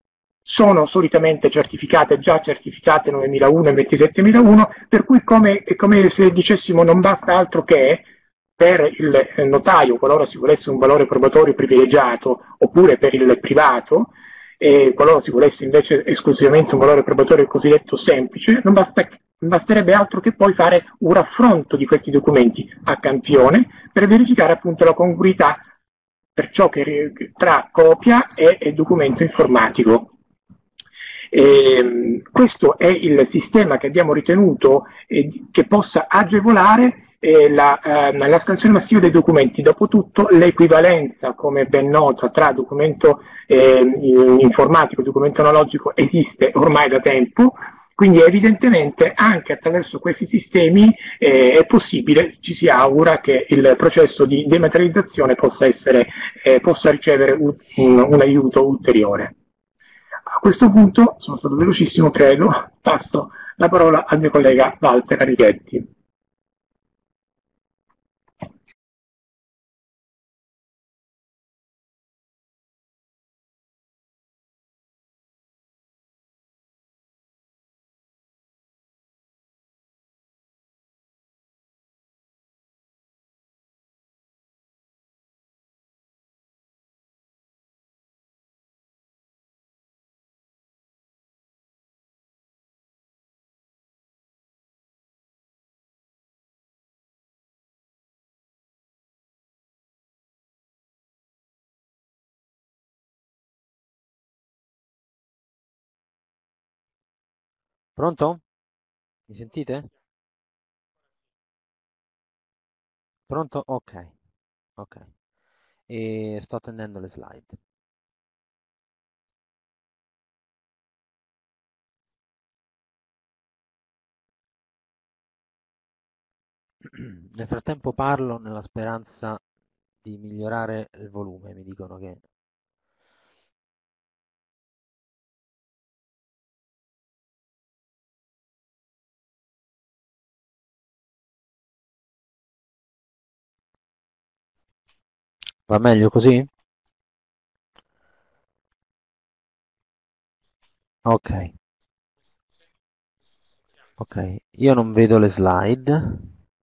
sono solitamente certificate, già certificate novemilauno e ventisettemilauno, per cui come, è come se dicessimo non basta altro che per il notaio, qualora si volesse un valore probatorio privilegiato, oppure per il privato, e qualora si volesse invece esclusivamente un valore probatorio cosiddetto semplice, non, basta, non basterebbe altro che poi fare un raffronto di questi documenti a campione per verificare appunto la congruità per ciò che tra copia e, e documento informatico. E, questo è il sistema che abbiamo ritenuto eh, che possa agevolare eh, la, eh, la scansione massiva dei documenti. Dopotutto l'equivalenza, come ben noto, tra documento eh, informatico e documento analogico esiste ormai da tempo, quindi evidentemente anche attraverso questi sistemi eh, è possibile, ci si augura, che il processo di dematerializzazione possa, essere, eh, possa ricevere un, un aiuto ulteriore. A questo punto, sono stato velocissimo credo, passo la parola al mio collega Walter Righetti. Pronto? Mi sentite? Pronto? Ok, ok. E sto attendendo le slide. Nel frattempo parlo nella speranza di migliorare il volume, mi dicono che... Va meglio così? Ok, ok. Io non vedo le slide.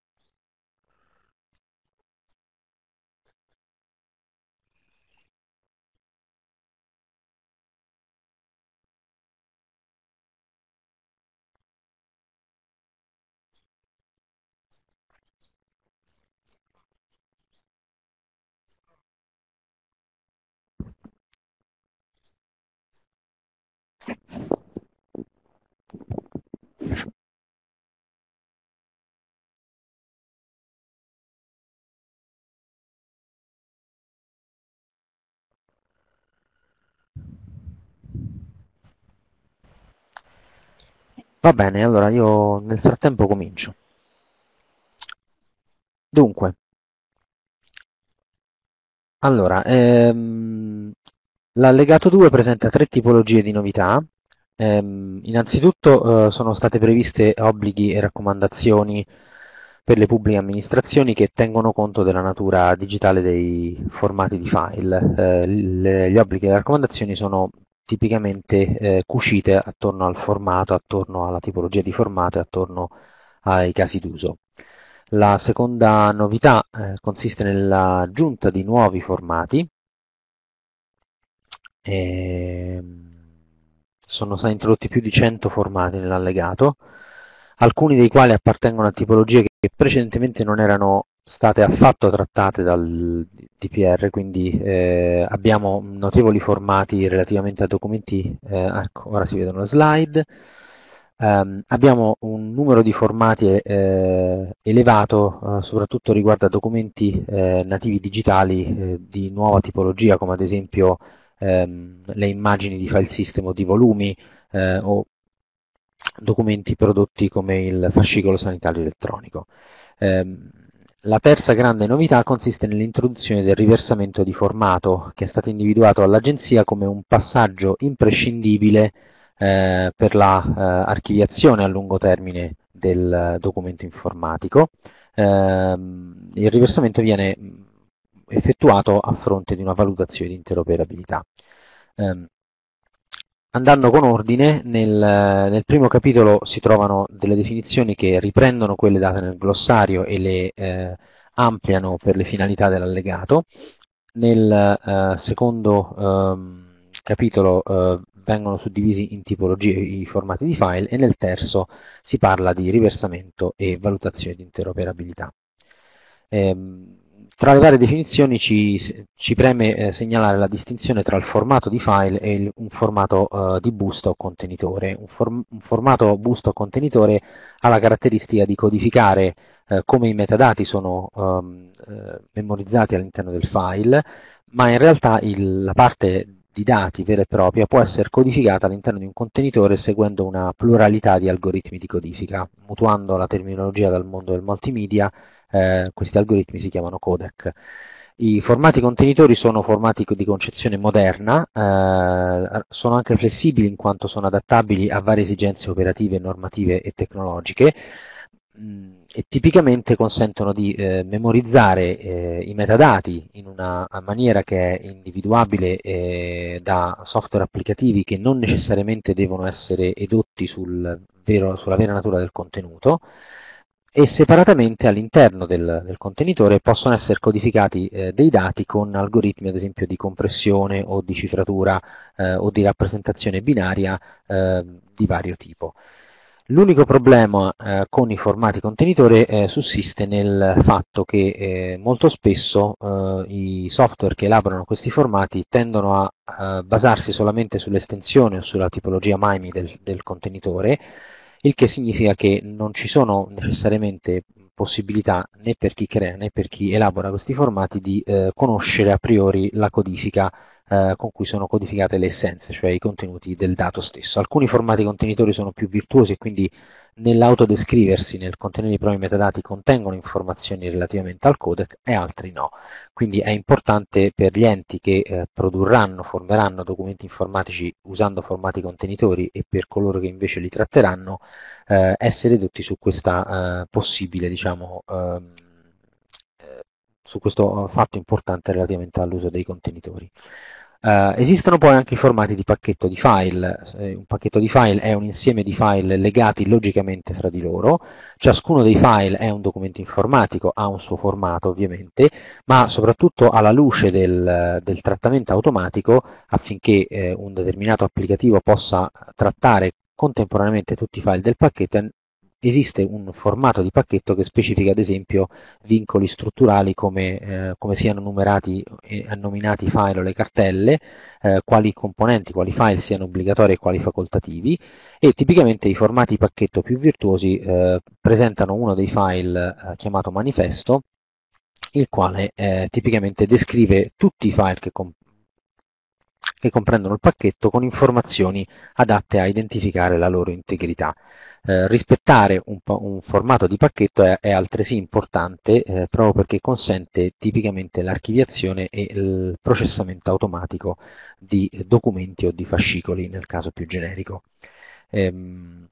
Va bene, allora io nel frattempo comincio. Dunque, allora, ehm, l'allegato due presenta tre tipologie di novità. Ehm, innanzitutto eh, sono state previste obblighi e raccomandazioni per le pubbliche amministrazioni che tengono conto della natura digitale dei formati di file. Eh, le- gli obblighi e le raccomandazioni sono tipicamente eh, cucite attorno al formato, attorno alla tipologia di formato e attorno ai casi d'uso. La seconda novità eh, consiste nell'aggiunta di nuovi formati. Ehm, sono stati introdotti più di cento formati nell'allegato, alcuni dei quali appartengono a tipologie che precedentemente non erano state affatto trattate dal D P R, quindi eh, abbiamo notevoli formati relativamente a documenti, eh, ecco, ora si vedono le slide. Um, abbiamo un numero di formati eh, elevato, eh, soprattutto riguardo a documenti eh, nativi digitali eh, di nuova tipologia, come ad esempio ehm, le immagini di file system o di volumi eh, o documenti prodotti come il fascicolo sanitario elettronico. Ehm, la terza grande novità consiste nell'introduzione del riversamento di formato, che è stato individuato dall'Agenzia come un passaggio imprescindibile eh, per l'archiviazione a lungo termine del documento informatico. Eh, il riversamento viene effettuato a fronte di una valutazione di interoperabilità. Eh, andando con ordine, nel, nel primo capitolo si trovano delle definizioni che riprendono quelle date nel glossario e le eh, ampliano per le finalità dell'allegato. Nel eh, secondo ehm, capitolo eh, vengono suddivisi in tipologie i formati di file e nel terzo si parla di riversamento e valutazione di interoperabilità. Ehm, tra le varie definizioni ci, ci preme eh, segnalare la distinzione tra il formato di file e il, un formato eh, di busta o contenitore. Un, form, un formato busta o contenitore ha la caratteristica di codificare eh, come i metadati sono ehm, eh, memorizzati all'interno del file, ma in realtà il, la parte di dati vera e propria può essere codificata all'interno di un contenitore seguendo una pluralità di algoritmi di codifica. Mutuando la terminologia dal mondo del multimedia, eh, questi algoritmi si chiamano codec. I formati contenitori sono formati di concezione moderna, eh, sono anche flessibili in quanto sono adattabili a varie esigenze operative, normative e tecnologiche, mh, e tipicamente consentono di eh, memorizzare eh, i metadati in una maniera che è individuabile eh, da software applicativi che non necessariamente devono essere edotti sul vero, sulla vera natura del contenuto, e separatamente all'interno del, del contenitore possono essere codificati eh, dei dati con algoritmi ad esempio di compressione o di cifratura eh, o di rappresentazione binaria eh, di vario tipo. L'unico problema eh, con i formati contenitore eh, sussiste nel fatto che eh, molto spesso eh, i software che elaborano questi formati tendono a, a basarsi solamente sull'estensione o sulla tipologia M I M I del, del contenitore, il che significa che non ci sono necessariamente possibilità né per chi crea né per chi elabora questi formati di eh, conoscere a priori la codifica eh, con cui sono codificate le essenze, cioè i contenuti del dato stesso. Alcuni formati contenitori sono più virtuosi e quindi nell'autodescriversi, nel contenere i propri metadati, contengono informazioni relativamente al codec e altri no. Quindi è importante per gli enti che eh, produrranno, formeranno documenti informatici usando formati contenitori e per coloro che invece li tratteranno eh, essere edotti su questa eh, possibile, diciamo, ehm, eh, su questo fatto importante relativamente all'uso dei contenitori. Uh, esistono poi anche i formati di pacchetto di file. Eh, un pacchetto di file è un insieme di file legati logicamente fra di loro. Ciascuno dei file è un documento informatico, ha un suo formato ovviamente, ma soprattutto alla luce del, del trattamento automatico, affinché eh, un determinato applicativo possa trattare contemporaneamente tutti i file del pacchetto, esiste un formato di pacchetto che specifica ad esempio vincoli strutturali come, eh, come siano numerati e nominati i file o le cartelle, eh, quali componenti, quali file siano obbligatori e quali facoltativi, e tipicamente i formati di pacchetto più virtuosi eh, presentano uno dei file eh, chiamato manifesto, il quale eh, tipicamente descrive tutti i file che comp che comprendono il pacchetto con informazioni adatte a identificare la loro integrità. Eh, rispettare un, un formato di pacchetto è, è altresì importante eh, proprio perché consente tipicamente l'archiviazione e il processamento automatico di documenti o di fascicoli nel caso più generico. Ehm,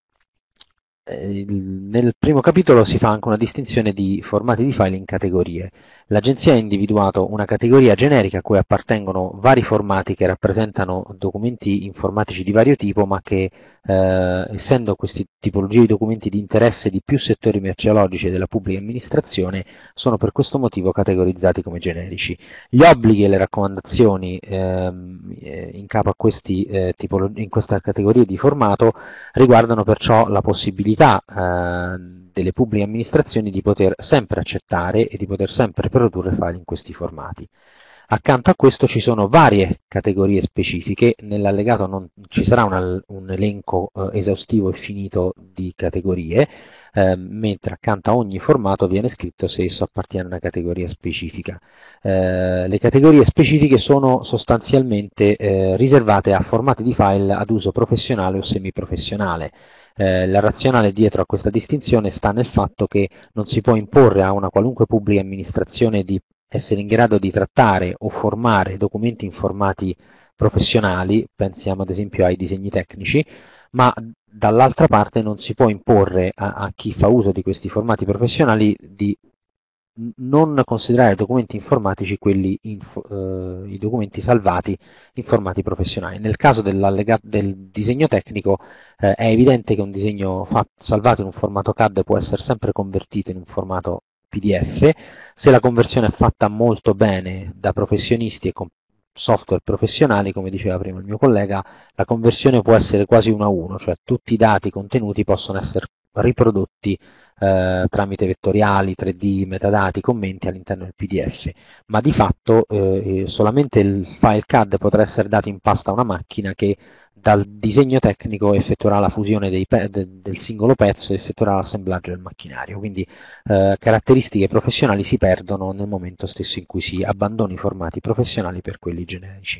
Nel primo capitolo si fa anche una distinzione di formati di file in categorie. L'agenzia ha individuato una categoria generica a cui appartengono vari formati che rappresentano documenti informatici di vario tipo, ma che, eh, essendo queste tipologie di documenti di interesse di più settori merceologici e della pubblica amministrazione, sono per questo motivo categorizzati come generici. Gli obblighi e le raccomandazioni ehm, in capo a questi, eh, in questa categoria di formato riguardano perciò la possibilità Eh, delle pubbliche amministrazioni di poter sempre accettare e di poter sempre produrre file in questi formati. Accanto a questo ci sono varie categorie specifiche, nell'allegato non ci sarà un, un elenco eh, esaustivo e finito di categorie, eh, mentre accanto a ogni formato viene scritto se esso appartiene a una categoria specifica. Eh, le categorie specifiche sono sostanzialmente eh, riservate a formati di file ad uso professionale o semiprofessionale. Eh, la razionale dietro a questa distinzione sta nel fatto che non si può imporre a una qualunque pubblica amministrazione di essere in grado di trattare o formare documenti in formati professionali, pensiamo ad esempio ai disegni tecnici, ma dall'altra parte non si può imporre a, a chi fa uso di questi formati professionali di non considerare documenti informatici quelli info, eh, i documenti salvati in formati professionali. Nel caso dell'allegato del disegno tecnico eh, è evidente che un disegno salvato in un formato C A D può essere sempre convertito in un formato P D F. Se la conversione è fatta molto bene da professionisti e con software professionali, come diceva prima il mio collega, la conversione può essere quasi uno a uno, cioè tutti i dati contenuti possono essere riprodotti eh, tramite vettoriali, tre D, metadati, commenti all'interno del P D F, ma di fatto eh, solamente il file C A D potrà essere dato in pasta a una macchina che dal disegno tecnico effettuerà la fusione dei de, del singolo pezzo e effettuerà l'assemblaggio del macchinario, quindi eh, caratteristiche professionali si perdono nel momento stesso in cui si abbandona i formati professionali per quelli generici.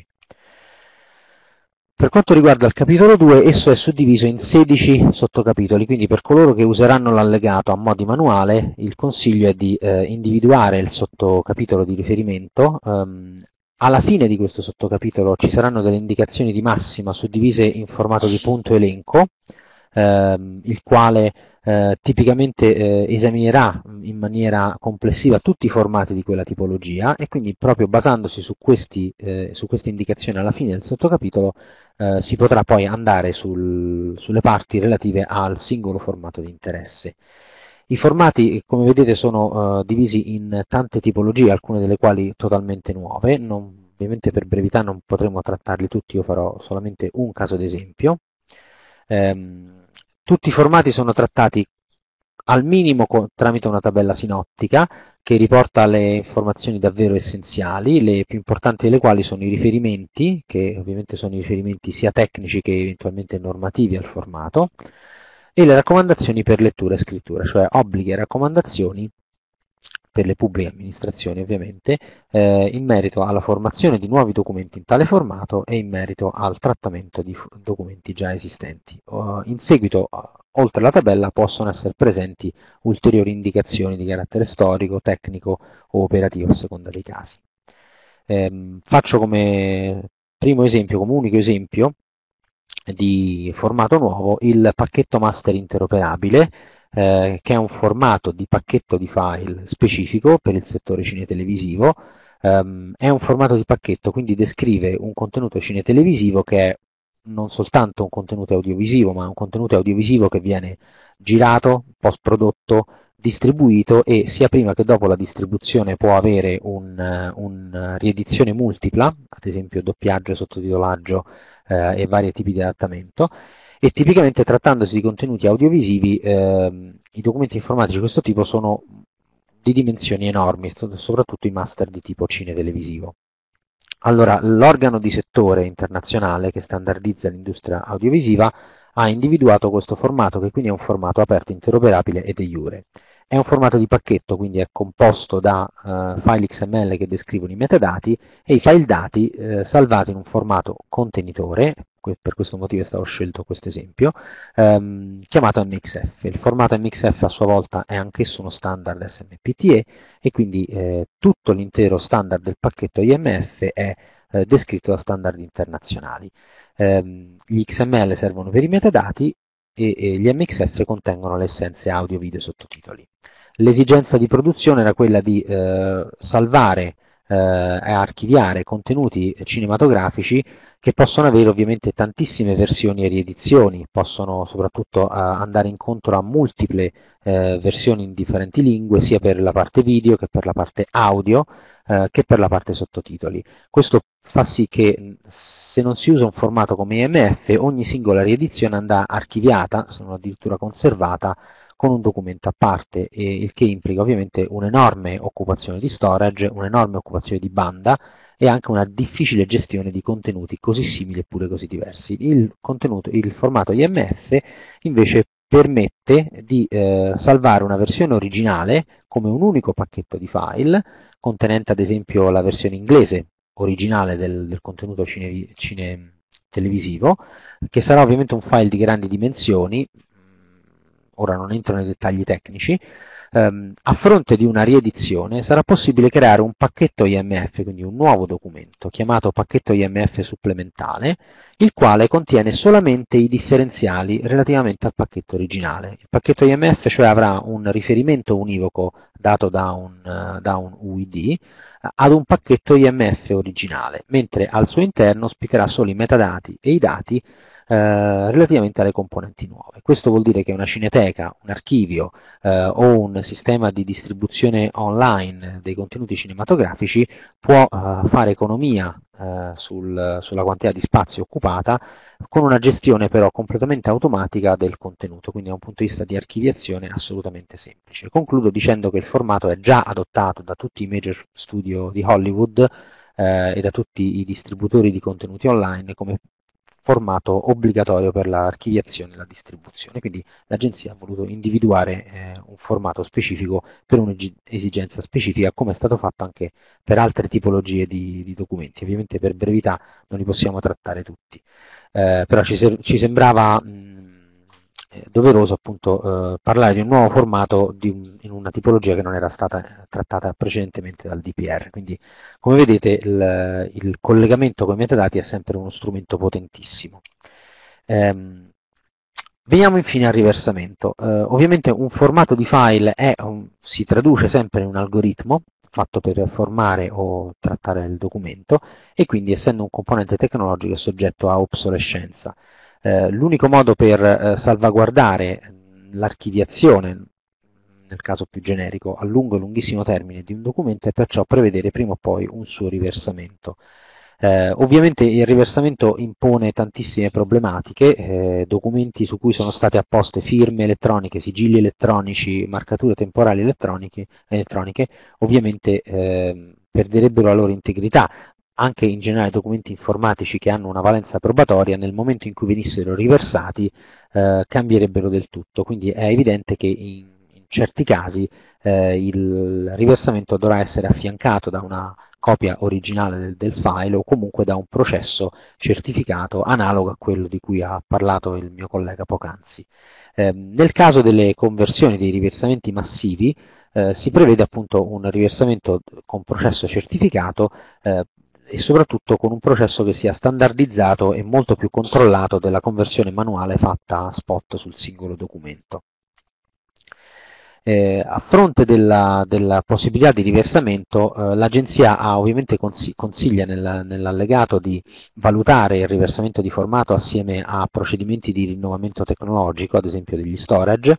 Per quanto riguarda il capitolo due, esso è suddiviso in sedici sottocapitoli, quindi per coloro che useranno l'allegato a mo' di manuale, il consiglio è di eh, individuare il sottocapitolo di riferimento. Um, alla fine di questo sottocapitolo ci saranno delle indicazioni di massima suddivise in formato di punto elenco, ehm, il quale eh, tipicamente eh, esaminerà in maniera complessiva tutti i formati di quella tipologia e quindi proprio basandosi su, questi, eh, su queste indicazioni alla fine del sottocapitolo eh, si potrà poi andare sul, sulle parti relative al singolo formato di interesse. I formati, come vedete, sono uh, divisi in tante tipologie, alcune delle quali totalmente nuove. Non, ovviamente per brevità non potremo trattarli tutti, io farò solamente un caso d'esempio. Ehm, tutti i formati sono trattati al minimo tramite una tabella sinottica che riporta le informazioni davvero essenziali, le più importanti delle quali sono i riferimenti, che ovviamente sono i riferimenti sia tecnici che eventualmente normativi al formato, e le raccomandazioni per lettura e scrittura, cioè obblighi e raccomandazioni per le pubbliche amministrazioni ovviamente, eh, in merito alla formazione di nuovi documenti in tale formato e in merito al trattamento di documenti già esistenti. Uh, in seguito, uh, oltre alla tabella, possono essere presenti ulteriori indicazioni di carattere storico, tecnico o operativo a seconda dei casi. Eh, faccio come primo esempio, come unico esempio, di formato nuovo il pacchetto master interoperabile, eh, che è un formato di pacchetto di file specifico per il settore cinetelevisivo. Um, è un formato di pacchetto, quindi descrive un contenuto cinetelevisivo che è non soltanto un contenuto audiovisivo, ma un contenuto audiovisivo che viene girato, post-prodotto, distribuito e sia prima che dopo la distribuzione può avere un, un riedizione multipla, ad esempio doppiaggio, sottotitolaggio eh, e vari tipi di adattamento, e tipicamente trattandosi di contenuti audiovisivi eh, i documenti informatici di questo tipo sono di dimensioni enormi, soprattutto i master di tipo cinetelevisivo. Allora, l'organo di settore internazionale che standardizza l'industria audiovisiva ha individuato questo formato, che quindi è un formato aperto, interoperabile e de jure. È un formato di pacchetto, quindi è composto da uh, file X M L che descrivono i metadati e i file dati eh, salvati in un formato contenitore, per questo motivo è stato scelto questo esempio, ehm, chiamato M X F. Il formato M X F a sua volta è anch'esso uno standard S M P T E e quindi eh, tutto l'intero standard del pacchetto I M F è eh, descritto da standard internazionali. Ehm, gli X M L servono per i metadati e, e gli M X F contengono le essenze audio, video e sottotitoli. L'esigenza di produzione era quella di eh, salvare e eh, archiviare contenuti cinematografici che possono avere ovviamente tantissime versioni e riedizioni, possono soprattutto uh, andare incontro a multiple uh, versioni in differenti lingue, sia per la parte video che per la parte audio, uh, che per la parte sottotitoli. Questo fa sì che se non si usa un formato come I M F, ogni singola riedizione andrà archiviata, se non addirittura conservata, con un documento a parte, e il che implica ovviamente un'enorme occupazione di storage, un'enorme occupazione di banda, e anche una difficile gestione di contenuti così simili eppure così diversi. Il, contenuto, il formato I M F invece permette di eh, salvare una versione originale come un unico pacchetto di file, contenente ad esempio la versione inglese originale del, del contenuto cine, cine televisivo, che sarà ovviamente un file di grandi dimensioni. Ora non entro nei dettagli tecnici, ehm, a fronte di una riedizione sarà possibile creare un pacchetto I M F, quindi un nuovo documento chiamato pacchetto I M F supplementale, il quale contiene solamente i differenziali relativamente al pacchetto originale. Il pacchetto I M F cioè avrà un riferimento univoco dato da un, uh, da un U I D uh, ad un pacchetto I M F originale, mentre al suo interno spicherà solo i metadati e i dati Eh, relativamente alle componenti nuove. Questo vuol dire che una cineteca, un archivio eh, o un sistema di distribuzione online dei contenuti cinematografici può eh, fare economia eh, sul, sulla quantità di spazio occupata, con una gestione però completamente automatica del contenuto, quindi da un punto di vista di archiviazione assolutamente semplice. Concludo dicendo che il formato è già adottato da tutti i major studio di Hollywood eh, e da tutti i distributori di contenuti online come formato obbligatorio per l'archiviazione e la distribuzione, quindi l'agenzia ha voluto individuare eh, un formato specifico per un'esigenza specifica, come è stato fatto anche per altre tipologie di, di documenti. Ovviamente per brevità non li possiamo trattare tutti, eh, però ci, ci sembrava mh, doveroso appunto eh, parlare di un nuovo formato di un, in una tipologia che non era stata trattata precedentemente dal D P R. Quindi, come vedete, il, il collegamento con i metadati è sempre uno strumento potentissimo. Ehm, veniamo infine al riversamento. Eh, ovviamente un formato di file è un, si traduce sempre in un algoritmo fatto per formare o trattare il documento e quindi, essendo un componente tecnologico, è soggetto a obsolescenza. Eh, l'unico modo per eh, salvaguardare l'archiviazione, nel caso più generico, a lungo e lunghissimo termine di un documento è perciò prevedere prima o poi un suo riversamento. Eh, ovviamente il riversamento impone tantissime problematiche, eh, documenti su cui sono state apposte firme elettroniche, sigilli elettronici, marcature temporali elettroniche, elettroniche ovviamente eh, perderebbero la loro integrità. Anche in generale documenti informatici che hanno una valenza probatoria, nel momento in cui venissero riversati eh, cambierebbero del tutto, quindi è evidente che in, in certi casi eh, il riversamento dovrà essere affiancato da una copia originale del, del file o comunque da un processo certificato analogo a quello di cui ha parlato il mio collega poc'anzi. Eh, nel caso delle conversioni dei riversamenti massivi eh, si prevede appunto un riversamento con processo certificato eh, e soprattutto con un processo che sia standardizzato e molto più controllato della conversione manuale fatta a spot sul singolo documento. Eh, a fronte della, della possibilità di riversamento, eh, l'agenzia ha ovviamente consiglia, consiglia nel, nell'allegato di valutare il riversamento di formato assieme a procedimenti di rinnovamento tecnologico, ad esempio degli storage,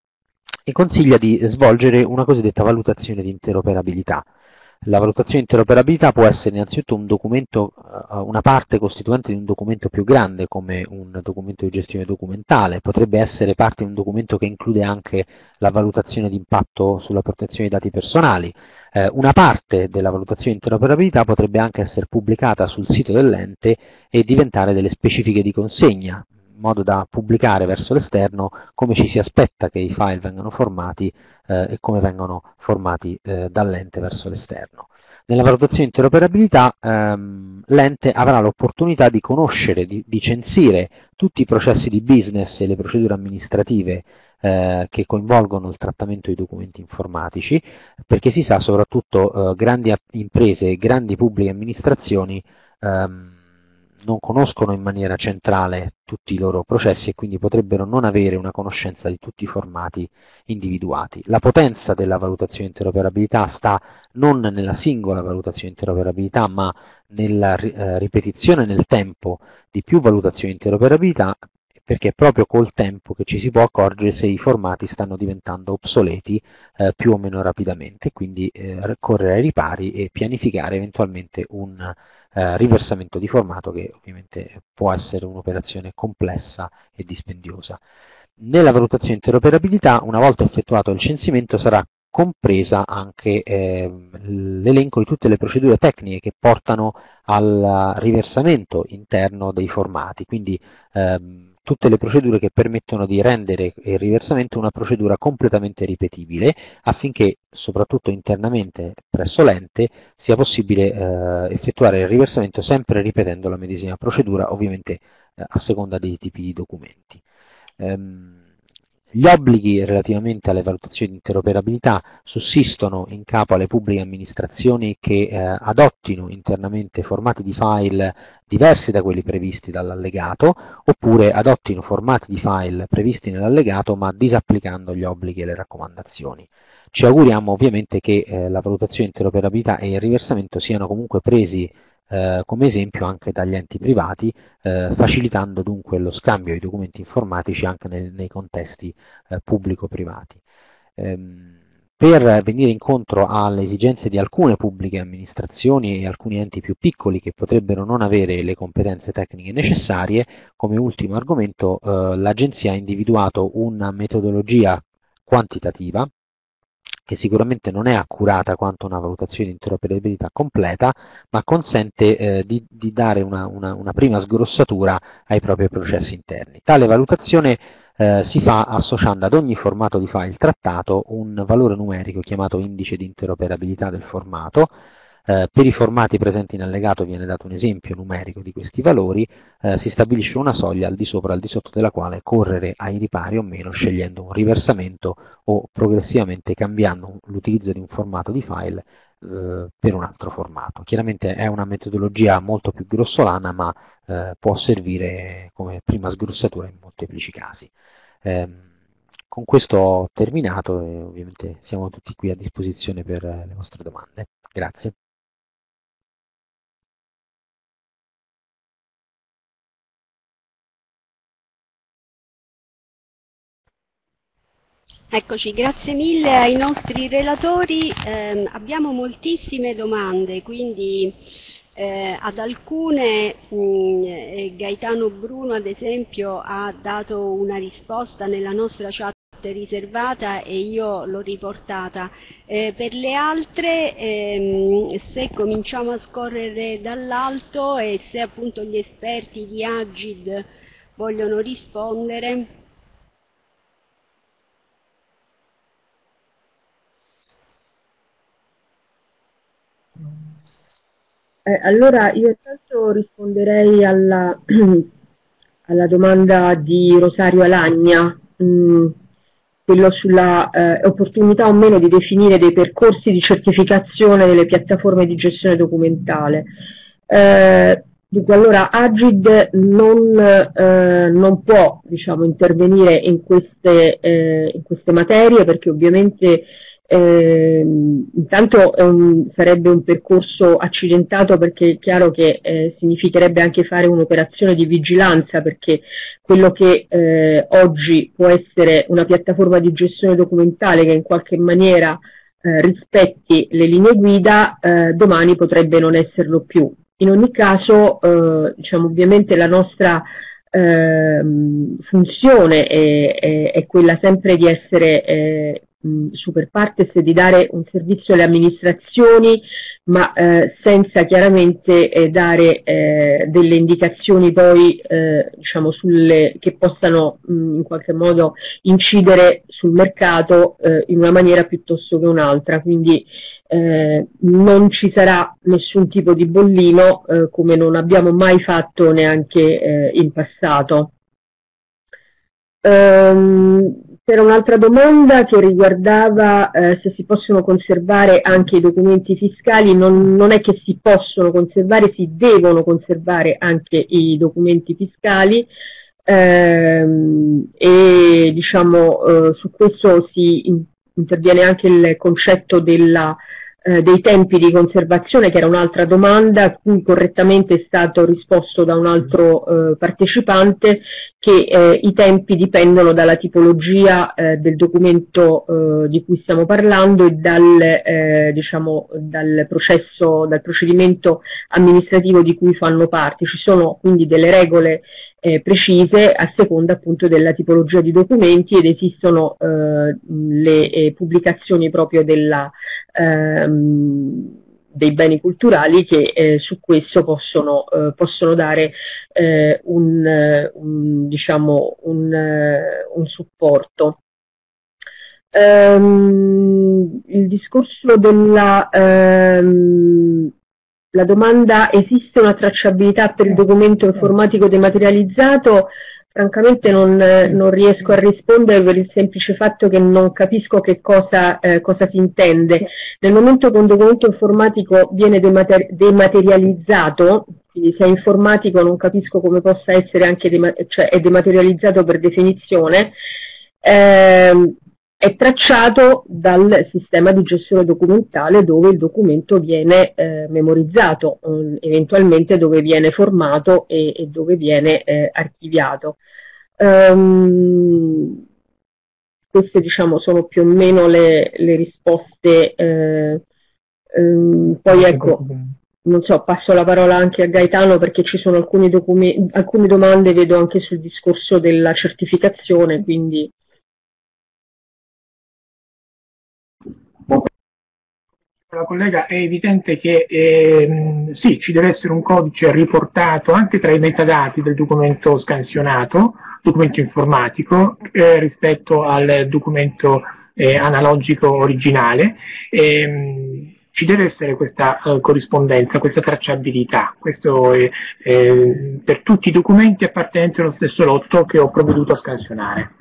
e consiglia di svolgere una cosiddetta valutazione di interoperabilità. La valutazione di interoperabilità può essere innanzitutto un documento, una parte costituente di un documento più grande come un documento di gestione documentale, potrebbe essere parte di un documento che include anche la valutazione di impatto sulla protezione dei dati personali. Eh, una parte della valutazione di interoperabilità potrebbe anche essere pubblicata sul sito dell'ente e diventare delle specifiche di consegna, in modo da pubblicare verso l'esterno come ci si aspetta che i file vengano formati eh, e come vengono formati eh, dall'ente verso l'esterno. Nella valutazione di interoperabilità ehm, l'ente avrà l'opportunità di conoscere, di, di censire tutti i processi di business e le procedure amministrative eh, che coinvolgono il trattamento di documenti informatici, perché si sa soprattutto eh, grandi imprese e grandi pubbliche amministrazioni ehm, non conoscono in maniera centrale tutti i loro processi e quindi potrebbero non avere una conoscenza di tutti i formati individuati. La potenza della valutazione di interoperabilità sta non nella singola valutazione di interoperabilità, ma nella eh, ripetizione nel tempo di più valutazioni di interoperabilità, perché è proprio col tempo che ci si può accorgere se i formati stanno diventando obsoleti eh, più o meno rapidamente, quindi eh, correre ai ripari e pianificare eventualmente un eh, riversamento di formato, che ovviamente può essere un'operazione complessa e dispendiosa. Nella valutazione di interoperabilità, una volta effettuato il censimento, sarà compresa anche eh, l'elenco di tutte le procedure tecniche che portano al riversamento interno dei formati, quindi ehm, tutte le procedure che permettono di rendere il riversamento una procedura completamente ripetibile, affinché soprattutto internamente presso l'ente sia possibile eh, effettuare il riversamento sempre ripetendo la medesima procedura, ovviamente eh, a seconda dei tipi di documenti. Ehm, Gli obblighi relativamente alle valutazioni di interoperabilità sussistono in capo alle pubbliche amministrazioni che eh, adottino internamente formati di file diversi da quelli previsti dall'allegato, oppure adottino formati di file previsti nell'allegato ma disapplicando gli obblighi e le raccomandazioni. Ci auguriamo ovviamente che eh, la valutazione di interoperabilità e il riversamento siano comunque presi Eh, come esempio anche dagli enti privati, eh, facilitando dunque lo scambio di documenti informatici anche nel, nei contesti eh, pubblico-privati. Ehm, per venire incontro alle esigenze di alcune pubbliche amministrazioni e alcuni enti più piccoli che potrebbero non avere le competenze tecniche necessarie, come ultimo argomento eh, l'Agenzia ha individuato una metodologia quantitativa che sicuramente non è accurata quanto una valutazione di interoperabilità completa, ma consente eh, di, di dare una, una, una prima sgrossatura ai propri processi interni. Tale valutazione eh, si fa associando ad ogni formato di file trattato un valore numerico chiamato indice di interoperabilità del formato. Eh, per i formati presenti in allegato viene dato un esempio numerico di questi valori, eh, si stabilisce una soglia al di sopra e al di sotto della quale correre ai ripari o meno scegliendo un riversamento o progressivamente cambiando l'utilizzo di un formato di file eh, per un altro formato. Chiaramente è una metodologia molto più grossolana, ma eh, può servire come prima sgrossatura in molteplici casi. Eh, con questo ho terminato e ovviamente siamo tutti qui a disposizione per le vostre domande. Grazie. Eccoci, grazie mille ai nostri relatori. Eh, abbiamo moltissime domande, quindi eh, ad alcune mh, Gaetano Bruno ad esempio ha dato una risposta nella nostra chat riservata e io l'ho riportata. Eh, per le altre ehm, se cominciamo a scorrere dall'alto e se appunto gli esperti di Agid vogliono rispondere. Eh, allora io intanto risponderei alla, alla domanda di Rosario Alagna, mh, quello sulla eh, opportunità o meno di definire dei percorsi di certificazione delle piattaforme di gestione documentale. Eh, dunque, allora Agid non, eh, non può, diciamo, intervenire in queste, eh, in queste materie perché ovviamente Eh, intanto è un, sarebbe un percorso accidentato perché è chiaro che eh, significherebbe anche fare un'operazione di vigilanza, perché quello che eh, oggi può essere una piattaforma di gestione documentale che in qualche maniera eh, rispetti le linee guida, eh, domani potrebbe non esserlo più. In ogni caso, eh, diciamo, ovviamente la nostra eh, funzione è, è, è quella sempre di essere eh, super partes, di dare un servizio alle amministrazioni, ma eh, senza chiaramente eh, dare eh, delle indicazioni poi eh, diciamo sulle, che possano mh, in qualche modo incidere sul mercato eh, in una maniera piuttosto che un'altra. Quindi eh, non ci sarà nessun tipo di bollino, eh, come non abbiamo mai fatto neanche eh, in passato. Um, C'era un'altra domanda che riguardava eh, se si possono conservare anche i documenti fiscali. Non, non è che si possono conservare, si devono conservare anche i documenti fiscali ehm, e diciamo eh, su questo si in, interviene anche il concetto della Eh, dei tempi di conservazione, che era un'altra domanda a cui correttamente è stato risposto da un altro eh, partecipante, che eh, i tempi dipendono dalla tipologia eh, del documento eh, di cui stiamo parlando e dal, eh, diciamo, dal processo, dal procedimento amministrativo di cui fanno parte. Ci sono quindi delle regole eh, precise a seconda appunto della tipologia di documenti ed esistono eh, le eh, pubblicazioni proprio della ehm, dei beni culturali che eh, su questo possono, eh, possono dare eh, un, un, diciamo, un, un supporto. Um, il discorso della um, la domanda: esiste una tracciabilità per il documento informatico dematerializzato? Francamente non, non riesco a rispondere per il semplice fatto che non capisco che cosa, eh, cosa si intende. Nel momento che un documento informatico viene demater dematerializzato, quindi se è informatico non capisco come possa essere anche dema cioè è dematerializzato per definizione, eh, è tracciato dal sistema di gestione documentale dove il documento viene eh, memorizzato, eh, eventualmente dove viene formato e, e dove viene eh, archiviato. Um, queste diciamo sono più o meno le, le risposte. Eh, um, poi ecco, non so, passo la parola anche a Gaetano perché ci sono alcuni documenti, alcune domande vedo anche sul discorso della certificazione, quindi... La collega, è evidente che eh, sì, ci deve essere un codice riportato anche tra i metadati del documento scansionato, documento informatico, eh, rispetto al documento eh, analogico originale. Eh, ci deve essere questa eh, corrispondenza, questa tracciabilità. Questo è eh, per tutti i documenti appartenenti allo stesso lotto che ho provveduto a scansionare.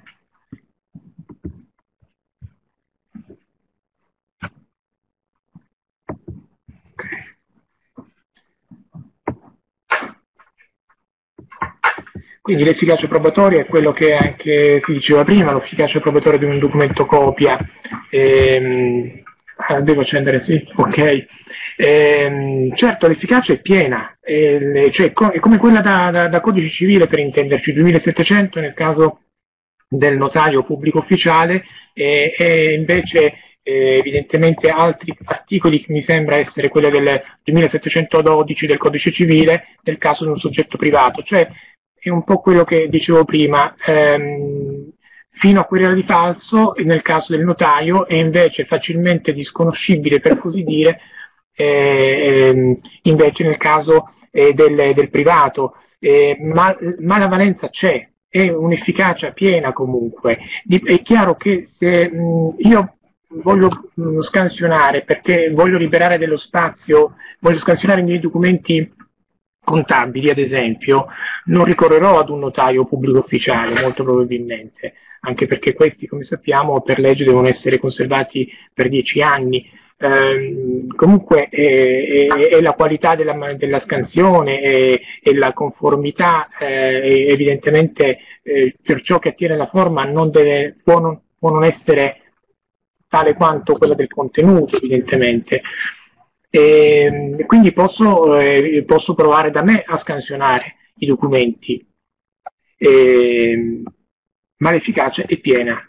Quindi l'efficacia probatoria è quello che anche si diceva prima, l'efficacia probatoria di un documento copia. Ehm, devo accendere, sì, ok. Ehm, certo, l'efficacia è piena, eh, cioè è come quella da, da, da codice civile, per intenderci, duemilasettecento nel caso del notaio pubblico ufficiale, e, e invece eh, evidentemente altri articoli che mi sembra essere quelli del duemilasettecentododici del codice civile nel caso di un soggetto privato, cioè è un po' quello che dicevo prima, ehm, fino a querela di falso nel caso del notaio e invece facilmente disconoscibile, per così dire, eh, invece nel caso eh, del, del privato. Eh, ma, ma la valenza c'è, è un'efficacia piena comunque. È chiaro che se mh, io voglio mh, scansionare perché voglio liberare dello spazio, voglio scansionare i miei documenti contabili, ad esempio, non ricorrerò ad un notaio pubblico ufficiale, molto probabilmente, anche perché questi, come sappiamo, per legge devono essere conservati per dieci anni. Eh, comunque è, è, è la qualità della, della scansione e, e la conformità, eh, evidentemente eh, per ciò che attiene alla forma non deve, può, non, può non essere tale quanto quella del contenuto, evidentemente. E quindi posso, eh, posso provare da me a scansionare i documenti, e, ma l'efficacia è piena.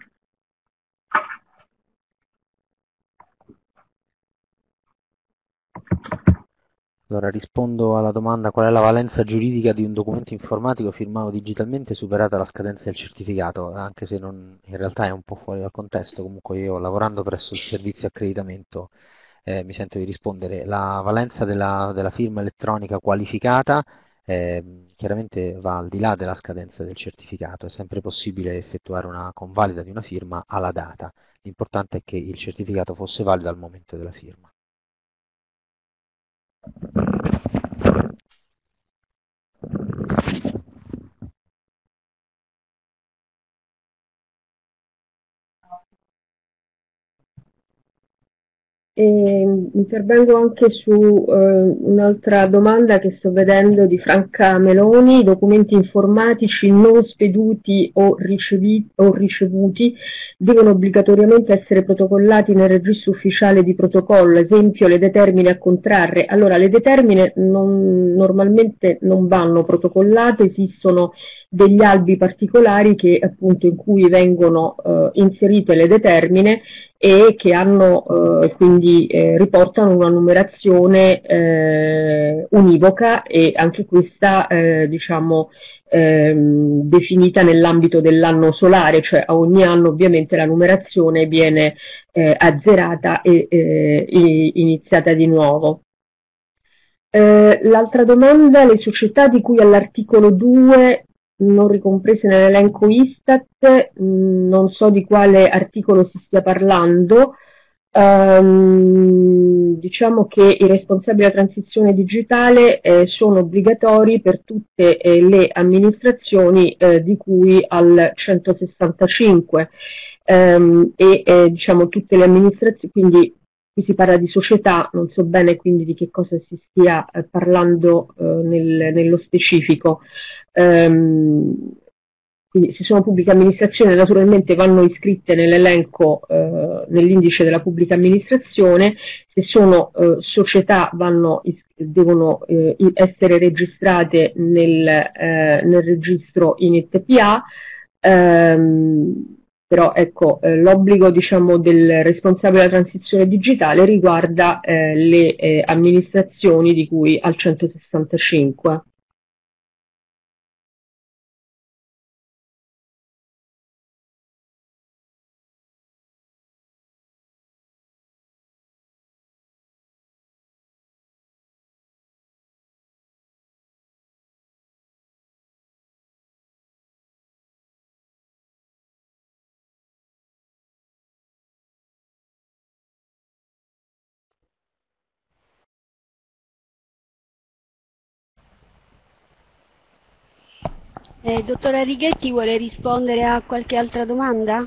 Allora rispondo alla domanda: qual è la valenza giuridica di un documento informatico firmato digitalmente superata la scadenza del certificato? Anche se non, in realtà è un po' fuori dal contesto, comunque io lavorando presso il servizio accreditamento Eh, mi sento di rispondere. La valenza della, della firma elettronica qualificata eh, chiaramente va al di là della scadenza del certificato, è sempre possibile effettuare una convalida di una firma alla data, l'importante è che il certificato fosse valido al momento della firma. E intervengo anche su eh, un'altra domanda che sto vedendo di Franca Meloni: documenti informatici non speduti o, ricevi, o ricevuti devono obbligatoriamente essere protocollati nel registro ufficiale di protocollo, esempio le determine a contrarre. Allora, le determine non, normalmente non vanno protocollate, esistono degli albi particolari che appunto in cui vengono eh, inserite le determine e che hanno eh, quindi eh, riportano una numerazione eh, univoca, e anche questa eh, diciamo ehm, definita nell'ambito dell'anno solare, cioè a ogni anno ovviamente la numerazione viene eh, azzerata e eh, iniziata di nuovo. Eh, l'altra domanda: le società di cui all'articolo due non ricomprese nell'elenco Istat, mh, non so di quale articolo si stia parlando. Um, diciamo che i responsabili della transizione digitale eh, sono obbligatori per tutte eh, le amministrazioni eh, di cui al centosessantacinque um, e eh, diciamo tutte le amministrazioni, quindi qui si parla di società, non so bene quindi di che cosa si stia eh, parlando eh, nel, nello specifico. Um, Quindi se sono pubbliche amministrazioni naturalmente vanno iscritte nell'elenco, eh, nell'indice della pubblica amministrazione, se sono eh, società vanno, devono eh, essere registrate nel, eh, nel registro I N I T P A, ehm, però ecco eh, l'obbligo diciamo, del responsabile della transizione digitale riguarda eh, le eh, amministrazioni di cui al centosessantacinque. Eh, dottora Righetti, vuole rispondere a qualche altra domanda?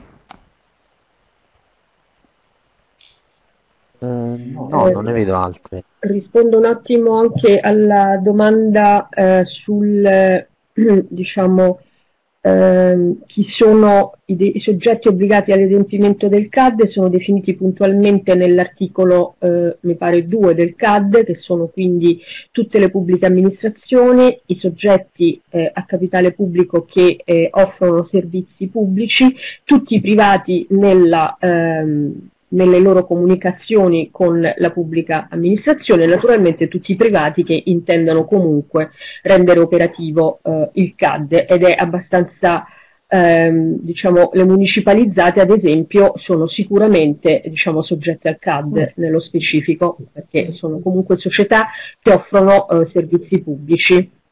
Eh, no, non ne vedo altre. Rispondo un attimo anche alla domanda eh, sul, diciamo, eh, chi sono i, i soggetti obbligati all'adempimento del C A D. Sono definiti puntualmente nell'articolo, eh, mi pare, due del C A D, che sono quindi tutte le pubbliche amministrazioni, i soggetti eh, a capitale pubblico che eh, offrono servizi pubblici, tutti i privati nella... Ehm, nelle loro comunicazioni con la pubblica amministrazione, e naturalmente tutti i privati che intendano comunque rendere operativo eh, il C A D, ed è abbastanza, ehm, diciamo, le municipalizzate ad esempio sono sicuramente diciamo, soggette al C A D nello specifico, perché sono comunque società che offrono eh, servizi pubblici.